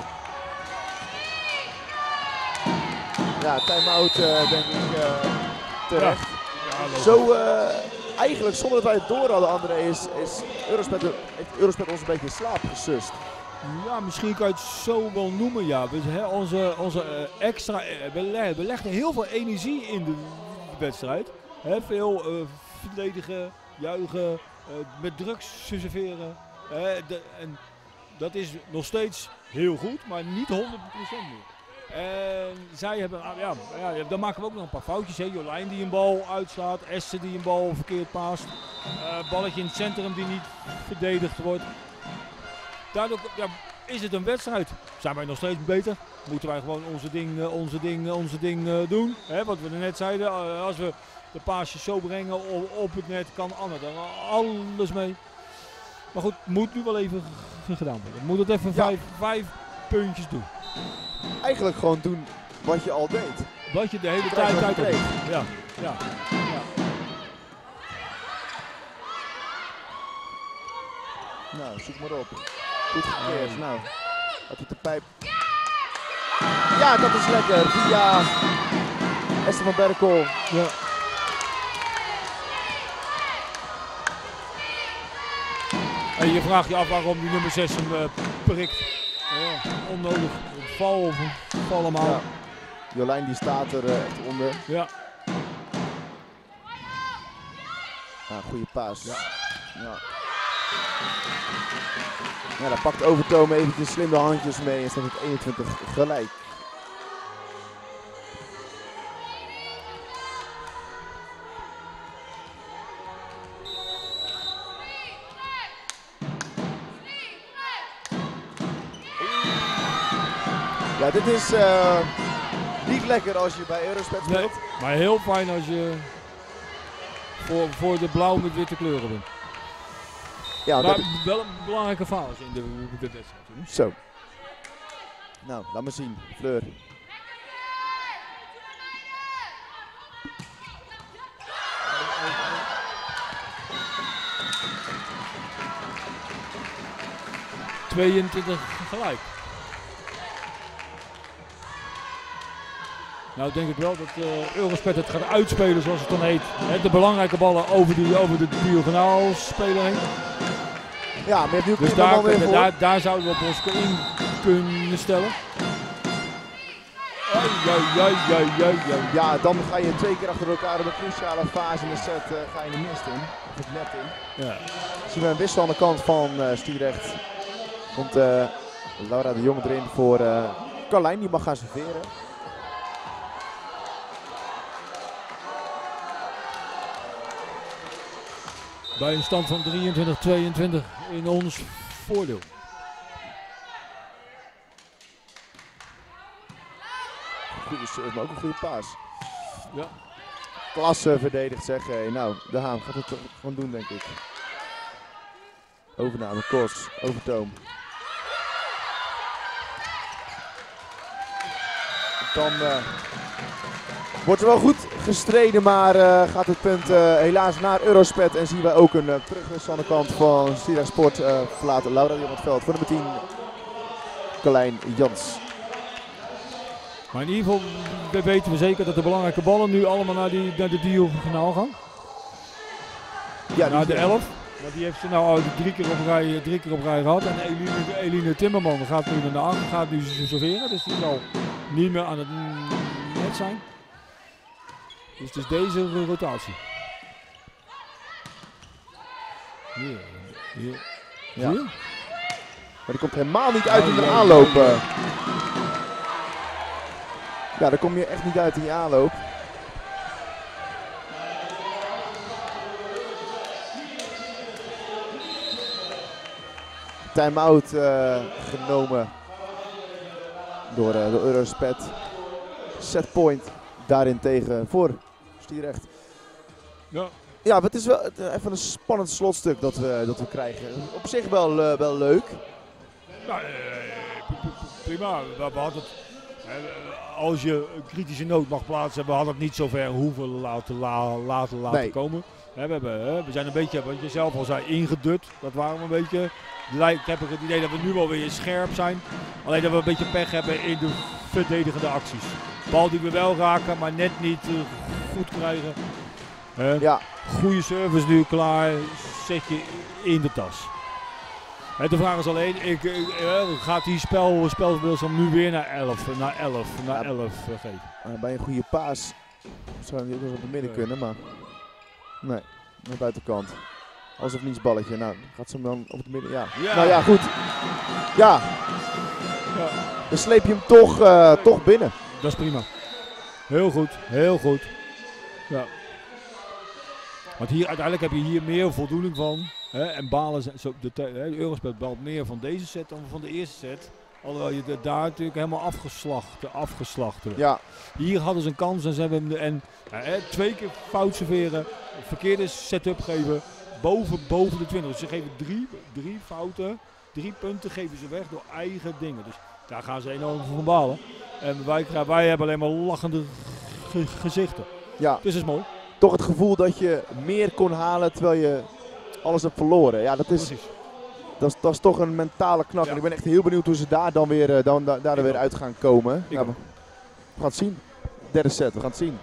Ja, time-out uh, denk ik uh, terecht. Ja, Zo, uh, eigenlijk zonder dat wij het door hadden, André, is, is Eurospet, heeft Eurospet ons een beetje in slaap gesust. Ja, misschien kan je het zo wel noemen, ja. We, hè, onze onze uh, extra, uh, we, le we legden heel veel energie in de wedstrijd. Hè, veel uh, verdedigen, juichen, uh, met druk serveren. Uh, de, en dat is nog steeds heel goed, maar niet honderd procent meer. En zij hebben, ja, ja, dan maken we ook nog een paar foutjes. Hè. Jolijn die een bal uitslaat, Esther die een bal verkeerd paast. Uh, balletje in het centrum die niet verdedigd wordt. Daardoor ja, is het een wedstrijd. Zijn wij nog steeds beter? Moeten wij gewoon onze ding, uh, onze ding, uh, onze ding uh, doen? Hè, wat we er net zeiden, uh, als we de paasjes zo brengen op, op het net, kan Anne er alles mee. Maar goed, moet nu wel even gedaan worden. Moet het even Ja. vijf, vijf puntjes doen. Eigenlijk gewoon doen wat je al deed. Wat je de hele Krijg tijd wat uit je hebt. kreeg. Ja, ja, ja. Nou, zoek maar op. Goed gekeerd. Oh. Nou, wat doet de pijp? Ja, dat is lekker. Via Esther van Berkel. Ja. En je vraagt je af waarom die nummer zes hem uh, prikt. Ja, onnodig. Een val of een val allemaal. Ja. Jolijn die staat er uh, echt onder. Ja. Nou, goede paas. Ja. Ja. Ja, daar pakt Overtoom eventjes slim de handjes mee en staat het eenentwintig gelijk. Ja, dit is uh, niet lekker als je bij Eurospet speelt. Nee, maar heel fijn als je voor, voor de blauw met witte kleuren bent. Ja, maar dat... wel een belangrijke fase in de, de wedstrijd. Zo. Nou, laat me zien. Fleur. tweeëntwintig gelijk. Nou denk ik wel dat uh, Eurospet het gaat uitspelen zoals het dan heet. He, de belangrijke ballen over, die, over de diagonaalspeler heen. Ja, maar je hebt nu ook dus daar, daar, weer voor. daar, daar zouden we op ons in kunnen stellen. Ai, ai, ai, ai, ai, ai. Ja, dan ga je twee keer achter elkaar in een cruciale fase in de set uh, ga je de mist in. Of het net in. Ja. Zien we een wissel aan de kant van uh, Stirecht. Komt uh, Laura de Jong erin voor uh, Carlijn, die mag gaan serveren. Bij een stand van drieëntwintig tweeëntwintig in ons voordeel. Goede serve, maar ook een goede paas. Ja. Klasse verdedigd zeg. Hey, nou, De Haan gaat het gewoon doen denk ik. Overname, Kos, Overtoom. Dan uh, wordt er wel goed gestreden, maar uh, gaat het punt uh, helaas naar Eurospet. En zien wij ook een uh, terugwissel aan de kant van Stirecht Sport. Uh, verlaten Laura die op het veld voor nummer tien, Carlijn Jans. Maar in ieder geval weten we zeker dat de belangrijke ballen nu allemaal naar, die, naar de diagonaal gaan. Ja, naar de elf. Want die heeft ze nou al drie keer op rij, drie keer op rij gehad. En Eline, Eline Timmerman gaat nu naar de acht, gaat nu serveren. Dus die zal niet meer aan het net zijn. Dus het is deze rotatie. Hier, hier. Ja. Maar die komt helemaal niet uit in de aanloop. Ja, daar kom je echt niet uit in je aanloop. Time-out uh, genomen door, uh, door Eurospet. Setpoint daarin tegen voor Stirecht. Ja. Ja, het is wel even een spannend slotstuk dat we, dat we krijgen. Op zich wel, uh, wel leuk. Ja, prima. We hadden het, als je een kritische noot mag plaatsen, we hadden het niet zo ver hoeven laten, laten, laten nee. komen. We, hebben, we zijn een beetje, wat je zelf al zei, ingedut. Dat waren we een beetje. Ik heb het idee dat we nu wel weer scherp zijn. Alleen dat we een beetje pech hebben in de verdedigende acties. Bal die we wel raken, maar net niet uh, goed krijgen. Uh, ja. Goede service nu klaar, zet je in de tas. Uh, de vraag is alleen, ik, uh, gaat die spel, spelwilsam nu weer naar elf, naar elf, naar ja. elf uh, geven? Uh, bij een goede paas zou hij ook eens op het midden uh. kunnen, maar nee, aan de buitenkant. Alsof niets balletje. Nou, gaat ze hem dan op het midden. Ja. ja. Nou ja, goed. Ja. ja. Dan sleep je hem toch, uh, toch binnen. Dat is prima. Heel goed, heel goed. Ja. Want hier uiteindelijk heb je hier meer voldoening van. Hè, en balen zijn, zo, de, de Eurospet balt meer van deze set dan van de eerste set. Alhoewel je de, daar natuurlijk helemaal afgeslacht, afgeslacht hebt. Ja. Hier hadden ze een kans en ze hebben hem en hè, twee keer fout serveren, verkeerde setup geven. Boven, boven de twintig. Dus ze geven drie, drie fouten, drie punten geven ze weg door eigen dingen. Dus daar gaan ze enorm van balen. En wij, wij hebben alleen maar lachende ge gezichten. Ja. Dus dat is mooi. Toch het gevoel dat je meer kon halen terwijl je alles hebt verloren. Ja, dat is, dat is, dat is toch een mentale knak. Ja. En ik ben echt heel benieuwd hoe ze daar dan weer, dan, daar, daar weer uit gaan komen. Nou, we, we gaan het zien. Derde set, we gaan het zien.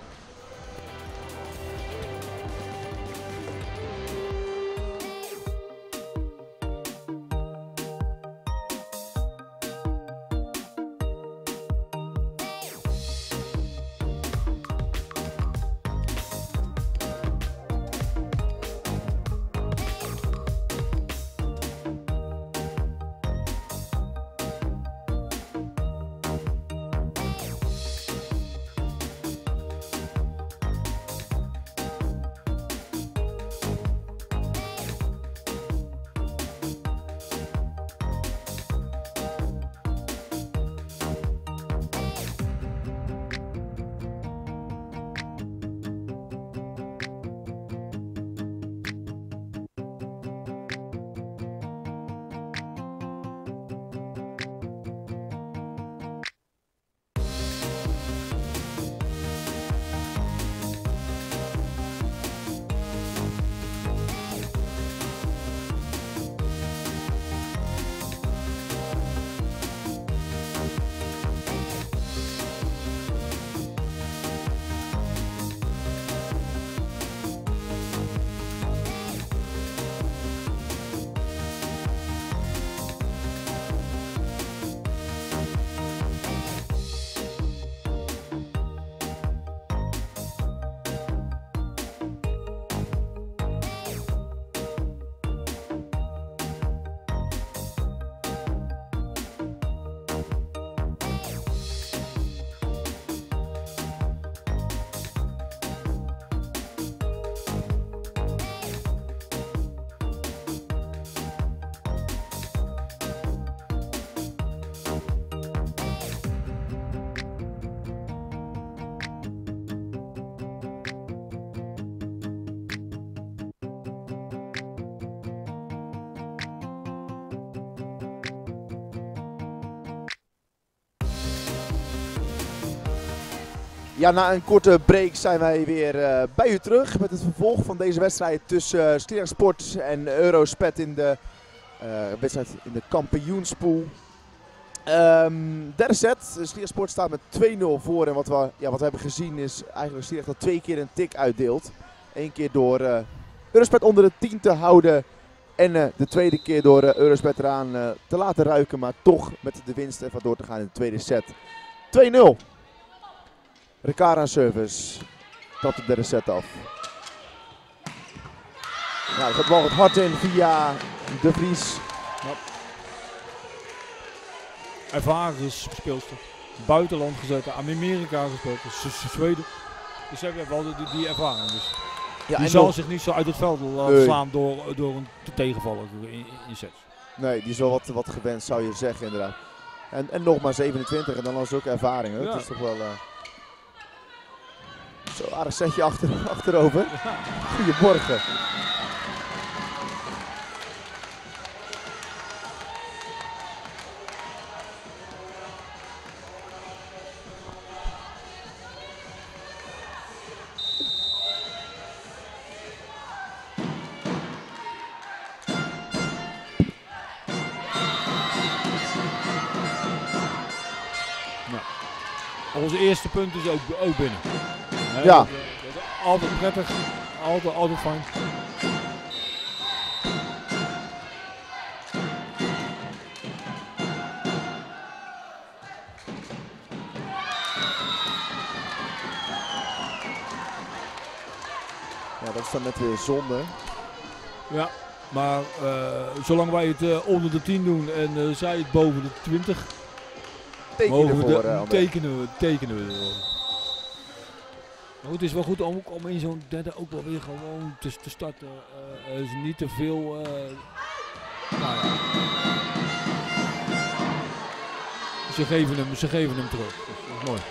Ja, na een korte break zijn wij weer uh, bij u terug met het vervolg van deze wedstrijd tussen uh, Stirecht Sport en Eurospet in de uh, wedstrijd in de kampioenspool. Um, derde set, Stirecht Sport staat met twee nul voor en wat we, ja, wat we hebben gezien is eigenlijk Stirecht dat twee keer een tik uitdeelt. Eén keer door uh, Eurospet onder de tien te houden en uh, de tweede keer door uh, Eurospet eraan uh, te laten ruiken, maar toch met de winst even door te gaan in de tweede set. twee nul. Ricard aan service. Tapt de derde set af. Nou, dat gaat wel wat hard in via De Vries. ervaren speelster. Buitenland gezeten, Amerika gespeeld, dus Zweden. Dus ze hebben wel die, die ervaring. Dus Ja, die en zal nog- zich niet zo uit het veld laten Nee. slaan door, door een tegenvaller in, in sets. Nee, die is wel wat, wat gewend, zou je zeggen inderdaad. En, en nog maar zevenentwintig en dan al zulke ervaring. Hè? Ja. Dat is toch wel... Uh... Zo, aardig setje achter, achterover. Ja. Goedemorgen. Onze eerste punt is ook, ook binnen. He, Ja. dat, dat is altijd prettig, altijd, altijd fijn. Ja, dat is dan net weer zonde. Ja, maar uh, zolang wij het uh, onder de tien doen en uh, zij het boven de twintig, Teken je mogen we ervoor, de, uh, André. tekenen, we, tekenen we er wel. Maar goed, het is wel goed om, om in zo'n derde ook wel weer gewoon te, te starten. Uh, uh, is niet te veel. Uh, nou ja. Ze geven hem, ze geven hem terug. Dus dat is mooi.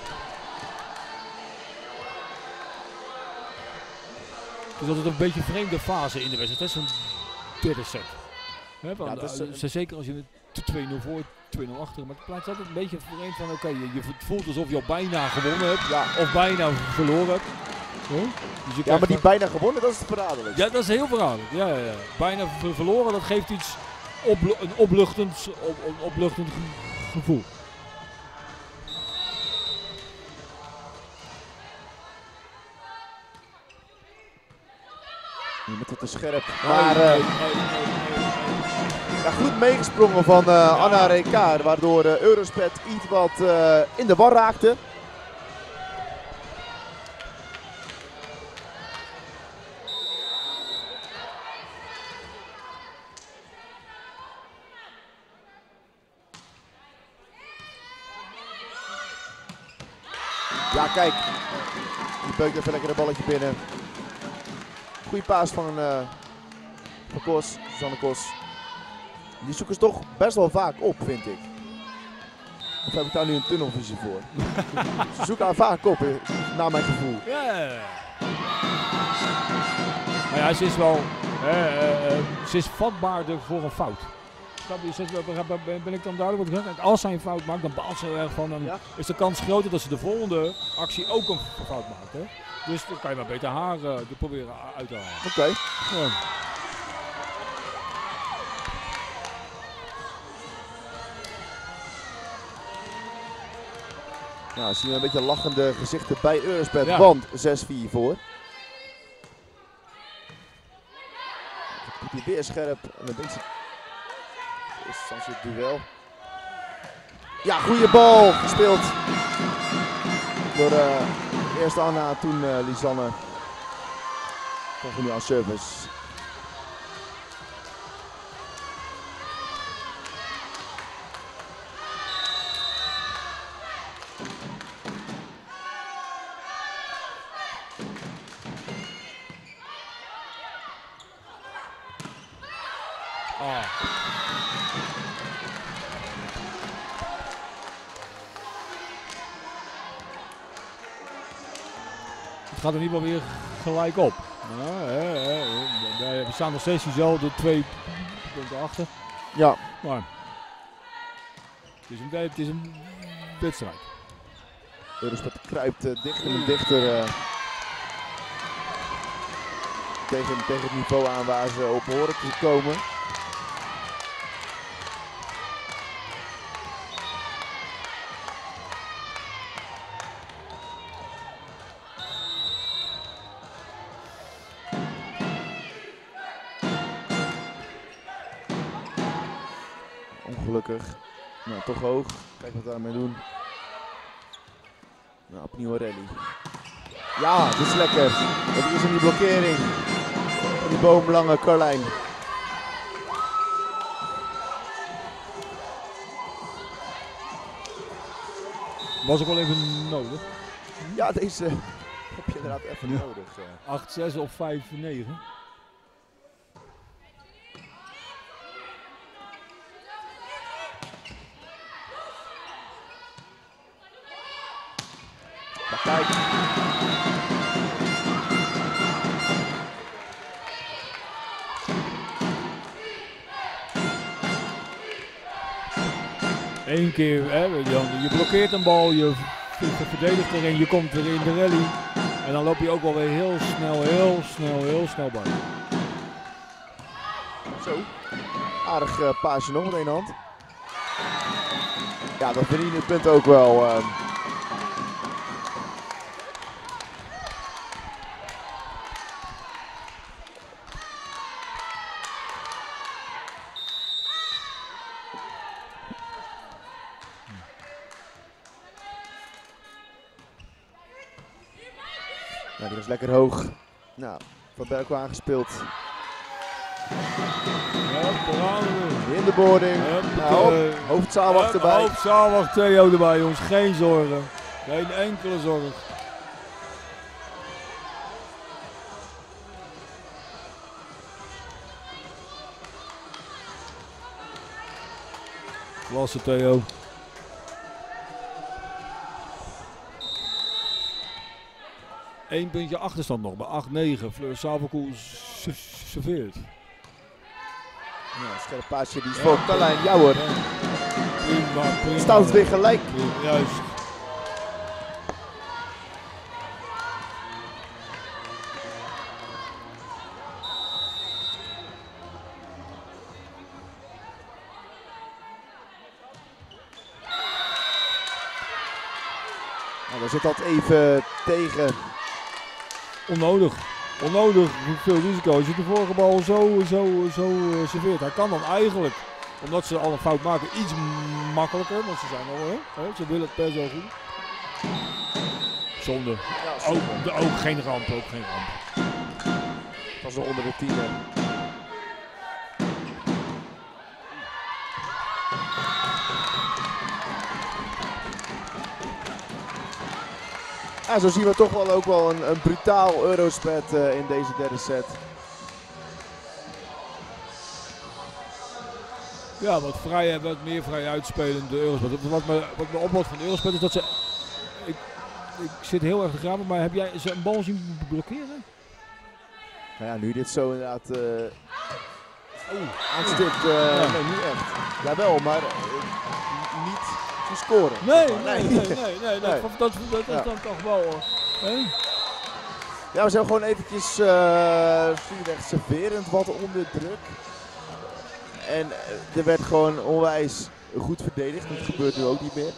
Het is altijd een beetje een vreemde fase in de wedstrijd. Dat is een derde set. He, van, Ja, het is, uh, uh, zeker als je twee nul voor, twee nul achter. Maar het blijft altijd een beetje vreemd van oké, okay, je, je voelt alsof je al bijna gewonnen hebt. Ja. Of bijna verloren hebt. Huh? Dus je Ja, maar die van, bijna gewonnen, dat is verraderlijk. ja, dat is heel verraderlijk. Ja, ja, ja. Bijna ver verloren, dat geeft iets oplu een opluchtend, op, op, opluchtend ge gevoel. Je bent wat te scherp. Nee, Maar uh, nee, nee, nee, nee, nee. ja, goed meegesprongen van uh, ja. Anna Rekaar, waardoor uh, Eurospet iets wat uh, in de war raakte. Ja, kijk. Die beukt even lekker een balletje binnen. Goeie paas van, uh, van Kos, Susanne Kos. Die zoeken ze toch best wel vaak op, vind ik. Of heb ik daar nu een tunnelvisie voor? Ze zoeken haar vaak op, naar mijn gevoel. Ja, ja, ja. Maar ja, ze is wel, uh, uh, ze is vatbaarder voor een fout. Ben ik dan duidelijk wat ik zeg? Als zij een fout maakt, dan baalt ze er erg van. Dan Ja. is de kans groter dat ze de volgende actie ook een fout maakt. Hè? Dus dan kan je maar beter haar uh, proberen uit te halen. Oké. Okay. Ja. Nou, zien we een beetje lachende gezichten bij Eurospet, Ja. want zes vier voor. Dan doet hij weer scherp en dan denkt ze... Is het dan zo'n duel. Ja, goede bal gespeeld. Door uh, eerst Anna, toen uh, Lisanne. Komen we nu aan service. Ah. Het gaat in ieder geval weer gelijk op. Ja, hè, hè. We staan nog steeds diezelfde twee punten achter. Ja. Maar het is een, het is een wedstrijd. Eurospet kruipt uh, dichter en dichter uh, tegen, tegen het niveau aan waar ze op horen te komen. Ongelukkig. Nou, toch hoog. Kijk wat we daarmee doen. Nou, opnieuw een rally. Ja, dit is lekker. Dat is in die blokkering. Van die boomlange Carlijn. Was ook wel even nodig. Ja, deze heb je inderdaad even Ja. nodig. Uh. acht zes of vijf negen. Maar kijk. Eén keer, hè, Jan, je blokkeert een bal, je verdedigt erin, je komt weer in de rally. En dan loop je ook wel weer heel snel, heel snel, heel snel bij. Zo. Aardig uh, paasje nog met één hand. Ja, dat verdient het punt ook wel. Uh. Ja, die was lekker hoog. Nou, Van Berkel aangespeeld. In de boarding. Nou, hoofdzaalwacht erbij. Hoofdzaalwacht Theo erbij, jongens. Geen zorgen. Geen enkele zorg. Klasse Theo. Eén puntje achterstand nog bij acht negen. Fleur Savelkoel serveert. Ja, scherp paasje, die is voor Carlijn. Ja hoor. Prima, prima. Staat weer gelijk. Juist. Nou, daar zit dat even tegen. Onnodig. Onnodig veel risico. Als je de vorige bal zo, zo, zo uh, serveert. Hij kan dan eigenlijk, omdat ze al een fout maken, iets makkelijker. Want ze zijn al, hè? Ze willen het per se goed. Zonde. Ja, zonde. Ook, de, ook geen ramp, ook geen ramp. Dat was nog onder de tien. Hè. Ja, zo zien we toch wel ook wel een, een brutaal Eurospet uh, in deze derde set. Ja, wat vrij, wat meer vrij uitspelende Eurospet. Wat me, wat me opvalt van de Eurospet is dat ze... Ik, ik zit heel erg te graven, maar heb jij ze een bal zien blokkeren? Nou ja, nu dit zo inderdaad uh, oh. aanstipt. Uh, ja. Nee, niet echt. Jawel, maar uh, niet te scoren. Nee, nee, nee, nee, nee, nee. Dat, dat, dat, dat ja. is dan toch wel... Hè? Ja, we zijn gewoon eventjes uh, serverend wat onder druk. En uh, er werd gewoon onwijs goed verdedigd. Dat gebeurt nu ook niet meer.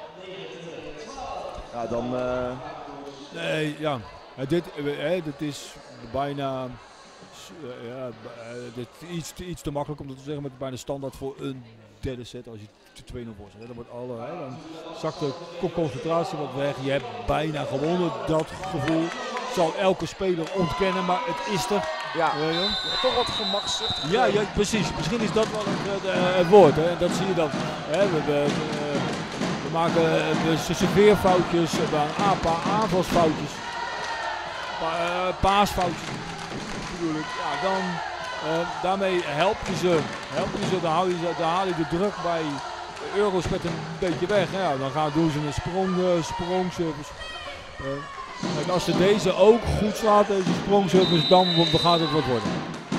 Ja, dan... Uh... Nee, ja. Dit, hè, dit is bijna... Ja, dit iets, iets te makkelijk om dat te zeggen, maar bijna standaard voor een derde set als je twee nul voor zet. Dan wordt alle, hè, dan zakt de concentratie wat weg. Je hebt bijna gewonnen. Dat gevoel zal elke speler ontkennen, maar het is er. Ja, ja, ja. toch wat gemakzucht. Ja, ja, precies. Misschien is dat wel het, het, het woord. Hè. Dat zie je dan. Hè. We, we, we maken we serveerfoutjes, we een paar aanvalsfoutjes, pa, uh, paasfoutjes. Ja, dan, uh, daarmee help je ze, help je ze, dan haal je, dan haal je de druk bij Eurospet een beetje weg. Ja, dan gaan, doen ze een sprong, uh, sprongservice. Uh, en als ze deze ook goed slaat, deze sprongservice, dan gaat het wat worden.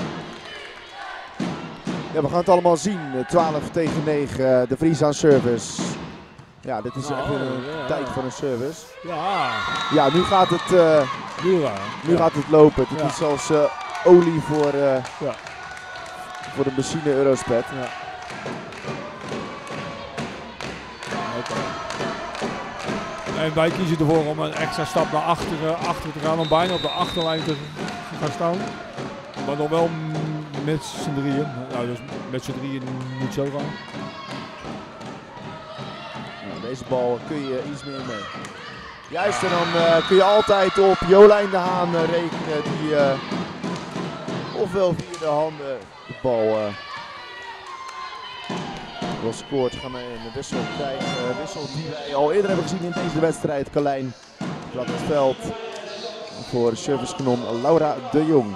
Ja, we gaan het allemaal zien. twaalf tegen negen, de Vries aan service. Ja, dit is nou, echt een ja, tijd ja. voor een service. Ja, ja nu gaat het, uh, nu, ja. nu gaat het lopen. Dit ja. is zelfs uh, olie voor, uh, ja. voor de machine Eurospet. Ja. Okay. En wij kiezen ervoor om een extra stap naar achteren, achter te gaan, om bijna op de achterlijn te gaan staan. Maar nog wel met z'n drieën. Nou, dus met z'n drieën niet zo gaan. Nou, deze bal kun je iets meer mee. Juist, en dan uh, kun je altijd op Jolijn de Haan uh, rekenen, die uh, ofwel via de handen de bal uh, Wel scoort, gaan we in de wissel krijgen. Uh, wissel die wij al eerder hebben gezien in deze wedstrijd. Carlijn laat het veld voor servicekanon Laura de Jong.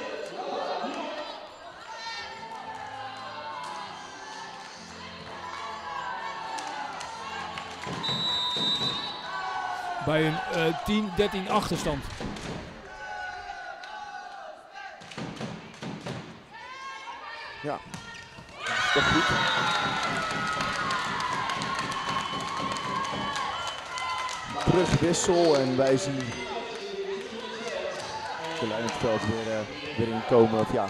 Bij een uh, tien dertien achterstand. Ja, dat is toch goed. Terugwissel en wij zien Carlijn het veld weer, uh, weer inkomen. Of ja.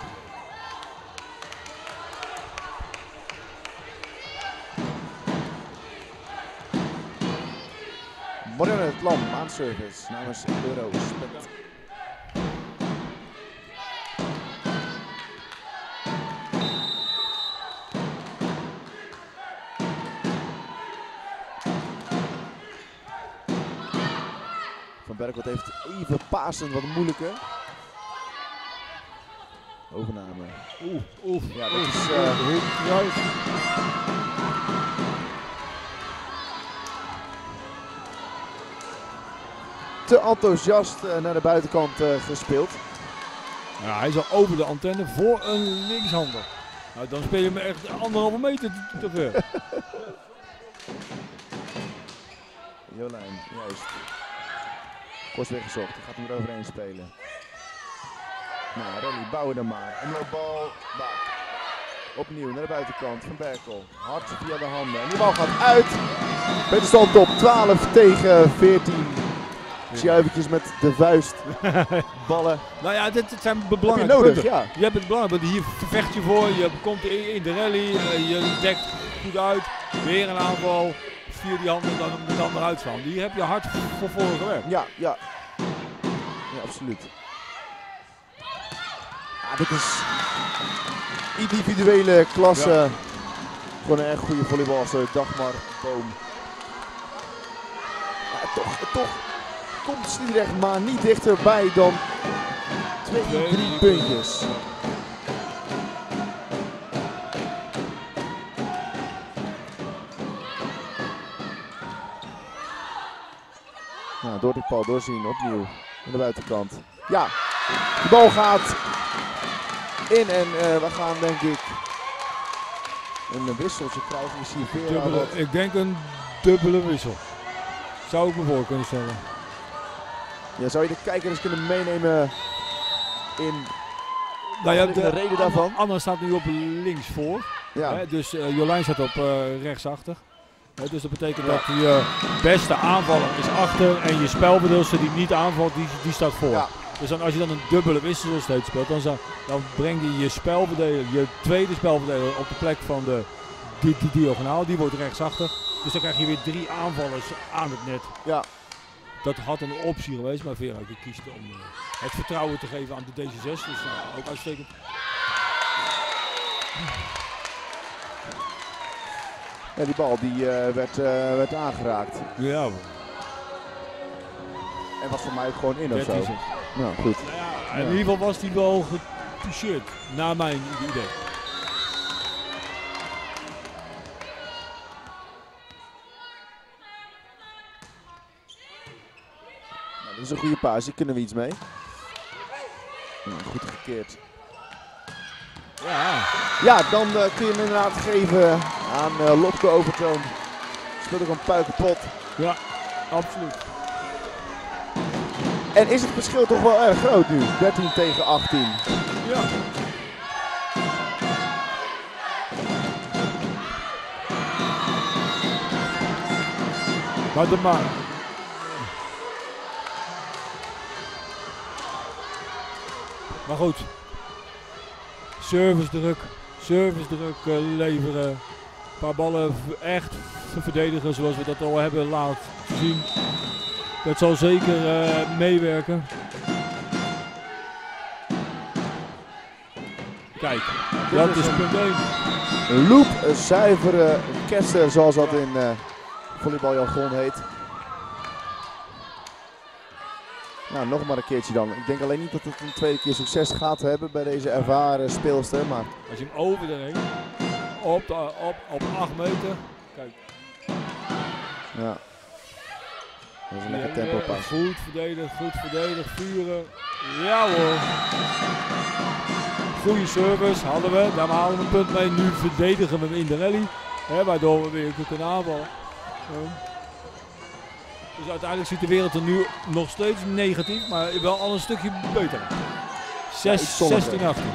Marianne het Lam aan service namens Eurostep. Van Berkhout heeft even pasend wat moeilijker. Overname. Oeh, oeh. Ja, dat is uh, juist. te enthousiast uh, naar de buitenkant uh, gespeeld. Ja, hij is al over de antenne voor een linkshander. Nou, dan speel je me echt anderhalve meter te, te ver. Jolijn, juist. Kort weggezocht, die gaat hem eroverheen spelen. Nou, Rally, bouwen dan maar. Omloopbal, bak. Opnieuw naar de buitenkant van Berkel. Hard via de handen. En die bal gaat uit. Met de stand op twaalf tegen veertien. Ik zie eventjes met de vuist ballen. Nou ja, dit, dit zijn belangrijke Heb je nodig, punten. ja. Je hebt het belangrijk, hier vecht je voor, je komt in, in de rally, uh, je dekt goed uit, weer een aanval, via die handen dan moet dan eruit staan. Hier heb je hard voor voren gewerkt. Ja, ja. Ja, absoluut. Ja, dit is individuele klasse. Ja. Gewoon een erg goede volleybalster, Dagmar Boom. Ja, toch, toch komt Sliedrecht maar niet dichterbij dan twee, drie puntjes. Nou, door die bal doorzien, opnieuw aan de buitenkant. Ja, de bal gaat in en uh, we gaan denk ik een wisseltje krijgen. Je ziet weer dubbele, ik denk een dubbele wissel. Zou ik me voor kunnen stellen. Ja, zou je de kijker eens kunnen meenemen in nou ja, de, de reden daarvan? Anna, Anna staat nu op links voor. Ja. Hè, dus uh, Jolijn staat op uh, rechtsachter. Hè, dus dat betekent ja. dat je beste aanvaller is achter en je spelbedeelster die niet aanvalt, die, die staat voor. Ja. Dus dan, als je dan een dubbele wissel steeds speelt, dan, zou, dan breng je je spelverdeler, je tweede spelverdeler op de plek van de die, die diagonaal. Die wordt rechtsachter. Dus dan krijg je weer drie aanvallers aan het net. Ja. Dat had een optie geweest, maar Vera kiest om uh, het vertrouwen te geven aan de D zes. Dus uh, ook uitstekend. Ja, die bal die, uh, werd, uh, werd aangeraakt. Ja. En was voor mij ook gewoon in of zo. Nou, goed. Nou ja, in ja. ieder geval was die wel getoucheerd, naar mijn idee. Dat is een goede paas, hier kunnen we iets mee. Nou, goed gekeerd. Ja, ja dan uh, kun je hem inderdaad geven aan uh, Lotke Overtoom. Speelt ook een puik kapot. Ja, absoluut. En is het verschil toch wel erg groot nu? dertien tegen achttien. Ja. Maar de maar. Maar goed, service druk, service druk uh, leveren, een paar ballen echt verdedigen zoals we dat al hebben laten zien. Dat zal zeker uh, meewerken. Kijk, dat is punt één. Loop, een zuivere kerster zoals dat in uh, volleybaljargon heet. Nou, nog maar een keertje dan. Ik denk alleen niet dat het een tweede keer succes gaat hebben bij deze ervaren speelster. Maar als je hem over de heen. op, de, op, op acht meter. Kijk. Ja. Dat is een lekker Ja, tempo pas. Goed verdedigd, goed verdedigd, vuren. Ja hoor. Goede service hadden we, daar halen we een punt mee. Nu verdedigen we hem in de rally, hè, waardoor we weer kunnen aanvallen. Um, dus uiteindelijk ziet de wereld er nu nog steeds negatief, maar wel al een stukje beter. Zes, zestien achttien.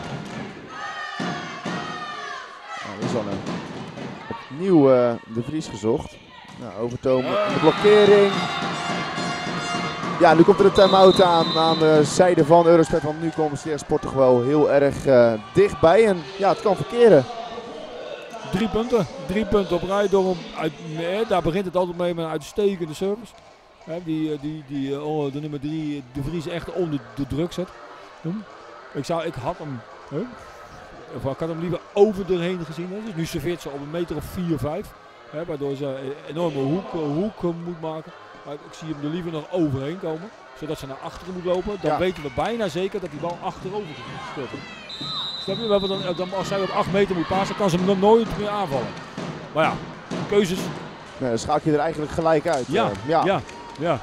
Nou, dat is al een opnieuw uh, de Vries gezocht. Nou, Overtoom, uh. de blokkering. Ja, nu komt er een time-out aan aan de zijde van Eurospet, want nu komen ze Sport toch wel heel erg uh, dichtbij en ja, het kan verkeren. Drie punten, drie punten op rij. Door uit, eh, daar begint het altijd mee met een uitstekende service. Hè, die die, die oh, de nummer drie, de Vries, echt onder de druk zet. Hm? Ik, zou, ik had hem, hè? Of ik had hem liever over erheen gezien. Hè? Dus nu serveert ze op een meter of vier, vijf. Hè, waardoor ze een enorme hoek, hoek moet maken. Maar ik zie hem er liever nog overheen komen. Zodat ze naar achteren moet lopen. Dan ja. weten we bijna zeker dat die bal achterover gespeeld wordt. Snap je? Dan, dan, als zij op acht meter moet passen, kan ze hem nog nooit meer aanvallen. Maar ja, keuzes. Nee, dan schaak je er eigenlijk gelijk uit. Ja, uh, ja. ja, ja.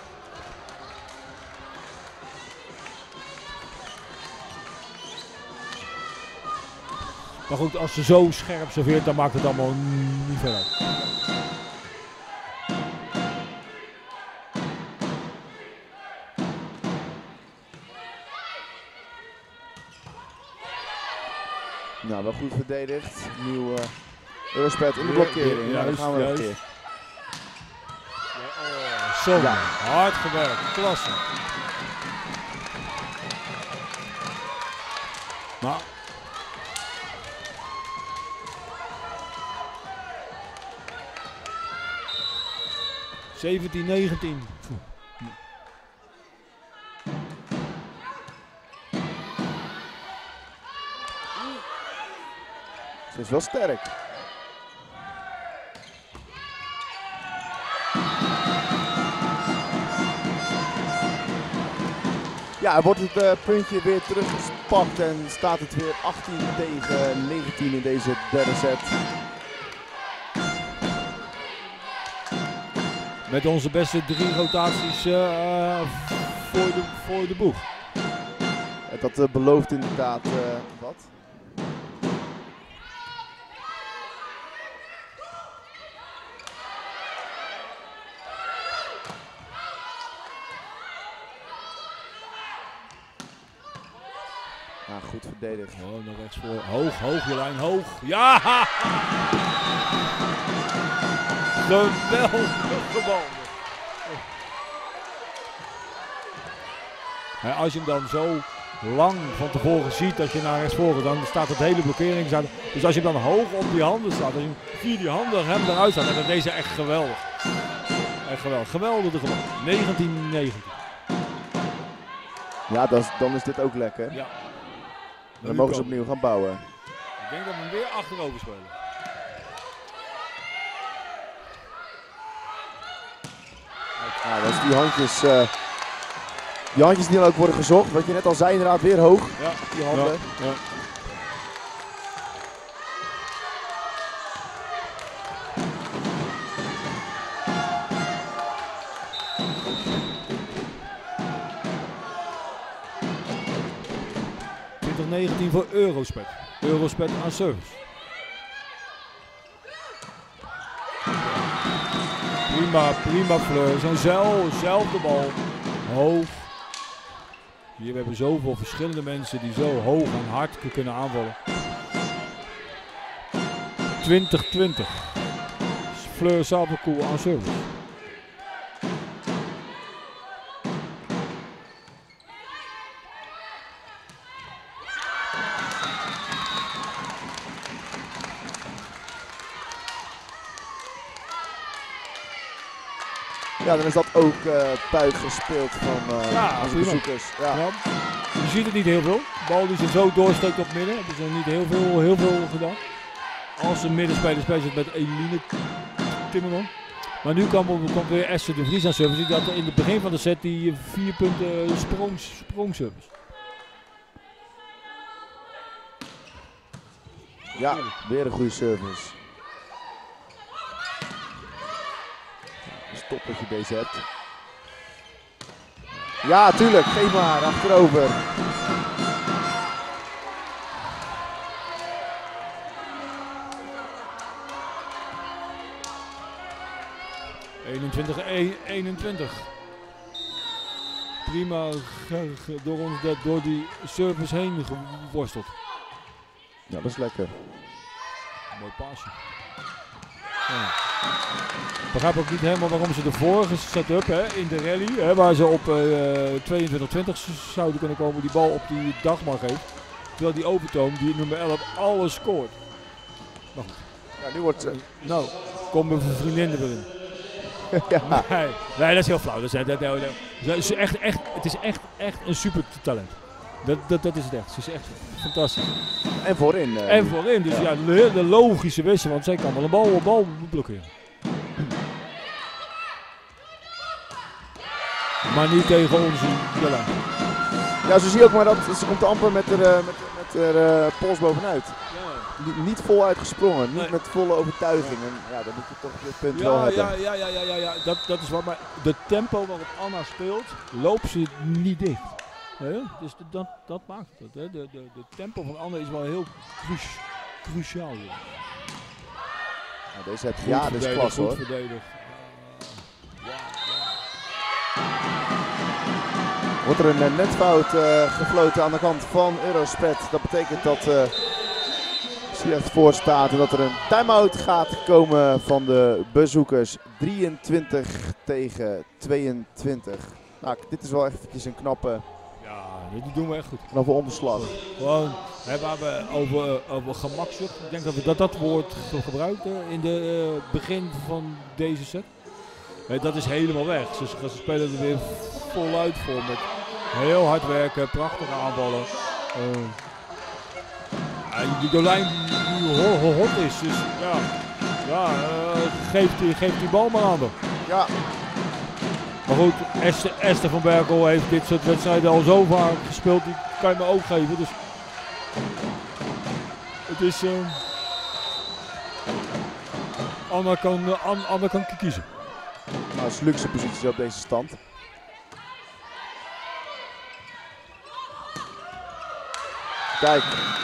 Maar goed, als ze zo scherp serveert, dan maakt het allemaal niet veel uit. Nou, wel goed verdedigd. Nieuw uh, Eurospet in de blokkering. Ja, ja, dan gaan we nog een keer. Ja, oh, zo, ja. Hard gewerkt, klasse. Maar zeventien negentien. Ze is wel sterk. Ja, wordt het uh, puntje weer teruggepakt en staat het weer achttien tegen negentien in deze derde set. Met onze beste drie rotaties uh, voor, de, voor de boeg. Ja, dat uh, belooft inderdaad uh, wat. Ja, goed verdedigd. Oh, naar rechts voor. Hoog, hoog, Jolijn, hoog. Ja! Geweldige bal. Ja, als je hem dan zo lang van tevoren ziet dat je naar rechts voor gaat, dan staat het hele blokkering. Dus als je hem dan hoog op die handen staat, als je via die handen hem eruit staat, dan is deze echt geweldig. Echt geweldig. Geweldige bal. negentien negentien. Ja, dat is, dan is dit ook lekker. Ja. Dan mogen ze opnieuw gaan bouwen. Ik denk dat we hem weer achterover spelen. Ja, dat is die handjes, uh, die handjes die dan ook worden gezocht. Wat je net al zei, inderdaad weer hoog. Ja, die handen. Ja, ja. twintig negentien voor Eurospet. Eurospet aan service. Prima, prima Fleur. Zo'n zelfde bal. Hoog. Hier hebben we zoveel verschillende mensen die zo hoog en hard kunnen aanvallen. twintig twintig. Fleur Sabelkoel aan service. Ja, dan is dat ook uh, puik gespeeld van uh, ja, onze bezoekers. Ja. Ja, je ziet het niet heel veel. De bal die ze zo doorsteekt op midden, hebben ze niet heel veel, heel veel gedaan. Als een middenspeler speelt met Eline Timmerman. Maar nu kwam, kwam weer Esther de Vries aan service. Die had in het begin van de set die vier punten sprong, sprong service. Ja, weer een goede service. Stop dat je deze hebt. Ja, tuurlijk. Geef maar. Achterover. eenentwintig eenentwintig. Prima door ons dat door die service heen geworsteld. Ja, dat is lekker. Mooi paasje. Ja. Ik begrijp ook niet helemaal waarom ze de vorige setup hè, in de rally, hè, waar ze op uh, tweeëntwintig twintig zouden kunnen komen, die bal op die Dagmar geeft. Terwijl die Overtoom, die nummer elf, alles scoort. Maar goed. Ja, nu wordt... Uh, nou, kom mijn vriendin er weer in. ja. Nee, nee, dat is heel flauw. Dat is, dat, dat, dat is echt, echt, het is echt, echt een super talent. Dat, dat, dat is het echt. Ze is echt fantastisch. En voorin. Uh, en voorin. Dus ja, ja de, de logische wissel, want zij kan wel een bal, een bal blokkeren. Maar niet tegen onze Jella. Ja, zo zie je ook maar dat ze komt amper met haar, uh, met, met haar uh, pols bovenuit. Ja. Niet, niet voluit gesprongen, niet nee. met volle overtuiging. En ja, dan moet je toch dit punt ja, wel hebben. Ja, ja, ja, ja, ja, ja. Dat, dat is wat. Maar de tempo waarop Anna speelt, loopt ze niet dicht. He? Dus de, dat, dat maakt het. Hè? De, de, de tempo van Anna is wel heel cru cruciaal. Ja, deze heb je, ja, dit is klas hoor. Verdedigd. Uh, ja, ja. Wordt er een netfout uh, gefloten aan de kant van Eurospet. Dat betekent dat uh, Sliedrecht voor staat en dat er een time-out gaat komen van de bezoekers. drieëntwintig tegen tweeëntwintig. Nou, dit is wel eventjes een knappe... Ja, die doen we echt goed. Knappe onderslag. Gewoon, hè, waar we over, over gemakzucht, ik denk dat we dat, dat woord gebruiken in het uh, begin van deze set. Uh, dat is helemaal weg. Ze, ze spelen er weer voluit voor met heel hard werken, prachtige aanvallen. Uh, uh, die Jolijn die hot, hot is, dus ja, ja uh, geeft, die, geeft die bal maar aan hem. Ja. Maar goed, Esther, Esther van Berkel heeft dit soort wedstrijden al zo vaak gespeeld, die kan je me ook geven. Dus het is... Uh, Anna kan, uh, Anna kan kiezen. Nou, dat is een luxe positie op deze stand. Kijk.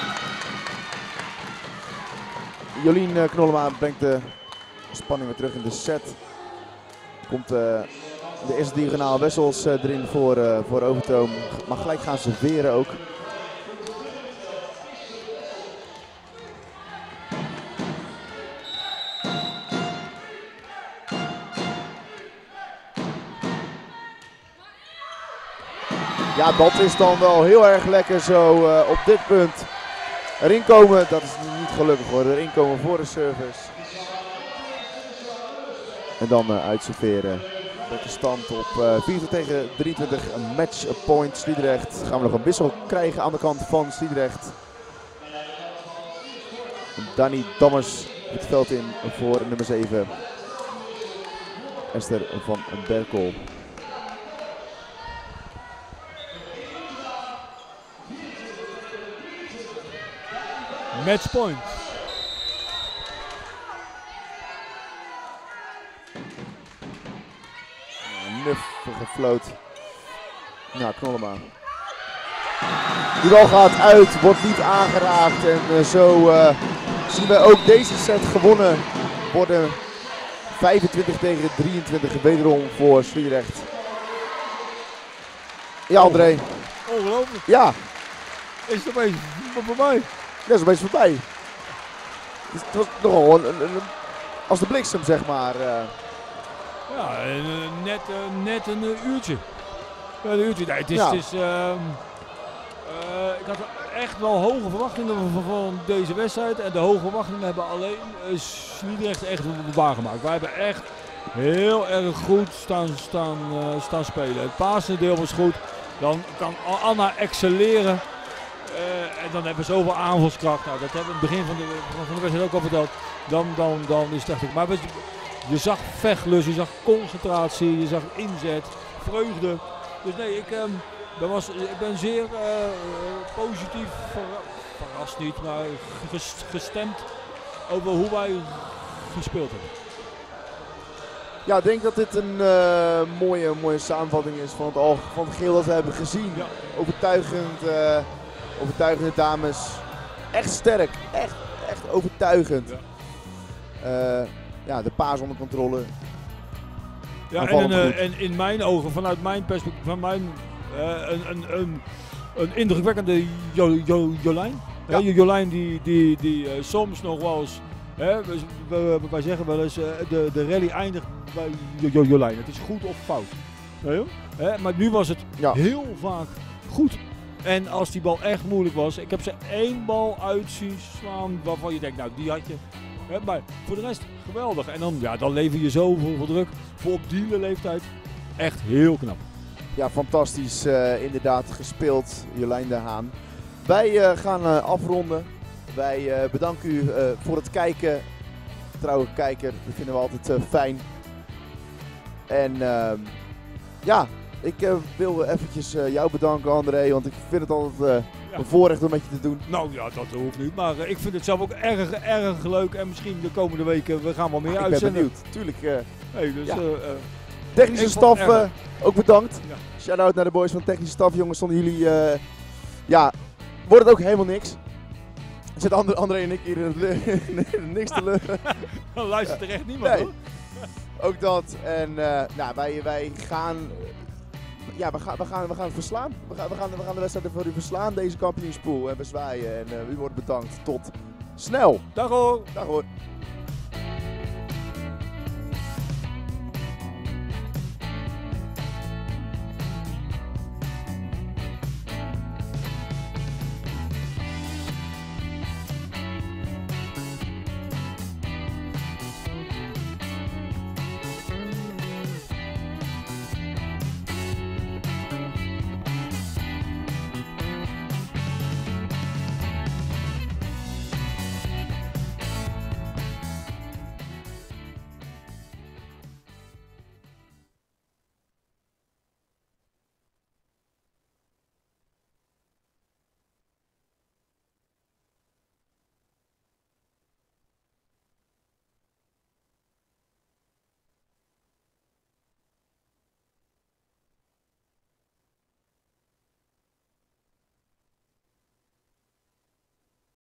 Jolien uh, Knollema brengt de spanning weer terug in de set. Komt... Uh, De eerste diagonale wissels uh, erin voor, uh, voor Overtoom. Maar gelijk gaan ze veren ook. Ja, dat is dan wel heel erg lekker zo uh, op dit punt. Erin komen, dat is niet gelukkig hoor. Erin komen voor de service. En dan uh, uitserveren. Met de stand op uh, vierentwintig tegen drieëntwintig, een match point Sliedrecht. Gaan we nog een wissel krijgen aan de kant van Sliedrecht. Danny Dammers het veld in voor nummer zeven. Esther van Berkel. Match point. Nuffige floot. Nou, Knollema. Die bal gaat uit, wordt niet aangeraakt. En uh, zo uh, zien we ook deze set gewonnen worden. vijfentwintig tegen drieëntwintig, wederom voor Sliedrecht. Ja, André. Ongelooflijk. Ja. Is het opeens voorbij? Dat is opeens voorbij. Het was nogal een, een, een, als de bliksem, zeg maar. Uh. Ja, net, net een uurtje. Ja, een uurtje. Nee, het is, ja. het is, uh, uh, ik had echt wel hoge verwachtingen van, van deze wedstrijd. En de hoge verwachtingen hebben alleen uh, Sliedrecht echt waargemaakt. Wij hebben echt heel erg goed staan, staan, uh, staan spelen. Het paasendeel was goed. Dan kan Anna excelleren. Uh, en dan hebben we zoveel aanvalskracht. Nou, dat hebben we in het begin van de, van de wedstrijd ook al verteld. Dan, dan, dan is het echt... Maar we, je zag vechtlust, je zag concentratie, je zag inzet, vreugde. Dus nee, ik, um, ben, was, ik ben zeer uh, positief ver, verrast niet, maar ges, gestemd over hoe wij gespeeld hebben. Ja, ik denk dat dit een uh, mooie, mooie samenvatting is van het, al, van het geheel dat we hebben gezien. Ja. Overtuigend, uh, overtuigende dames. Echt sterk, echt, echt overtuigend. Ja, uh, ja de paas onder controle. Ja, en, uh, en in mijn ogen, vanuit mijn perspectief, van mijn, uh, een, een, een, een indrukwekkende jo, jo, Jolijn. Ja. Uh, Jolijn die, die, die uh, soms nog wel eens, hè, wij, wij zeggen wel eens, uh, de, de rally eindigt bij jo, Jolijn. Het is goed of fout. Ja, hè, maar nu was het ja. heel vaak goed. En als die bal echt moeilijk was, ik heb ze één bal uit zien slaan waarvan je denkt, nou die had je. Hè, maar voor de rest geweldig. En dan, ja, dan lever je zoveel druk voor op die leeftijd. Echt heel knap. Ja, fantastisch uh, inderdaad gespeeld, Jolijn de Haan. Wij uh, gaan uh, afronden. Wij uh, bedanken u uh, voor het kijken. Trouwe kijker, dat vinden we altijd uh, fijn. En uh, ja, ik uh, wil eventjes uh, jou bedanken, André, want ik vind het altijd uh, ja. een voorrecht om met je te doen. Nou ja, dat hoeft niet, maar uh, ik vind het zelf ook erg, erg leuk en misschien de komende weken we gaan wel meer ja, uitzenden. Ik ben benieuwd, tuurlijk. Uh, hey, dus, ja. uh, uh, Technische staf, uh, ook bedankt. Ja. Shout-out naar de boys van technische staf, jongens, zonder jullie, uh, ja, wordt het ook helemaal niks. Er zit André, André en ik hier in niks te leuren. Dan luistert er echt niemand, nee. hoor. Ook dat. En uh, nou, wij, wij gaan, ja, we gaan, we gaan, we gaan het verslaan. We gaan, we, gaan, we gaan de wedstrijden voor u verslaan, deze kampioenspool. En we zwaaien en uh, u wordt bedankt. Tot snel. Dag hoor. Dag hoor.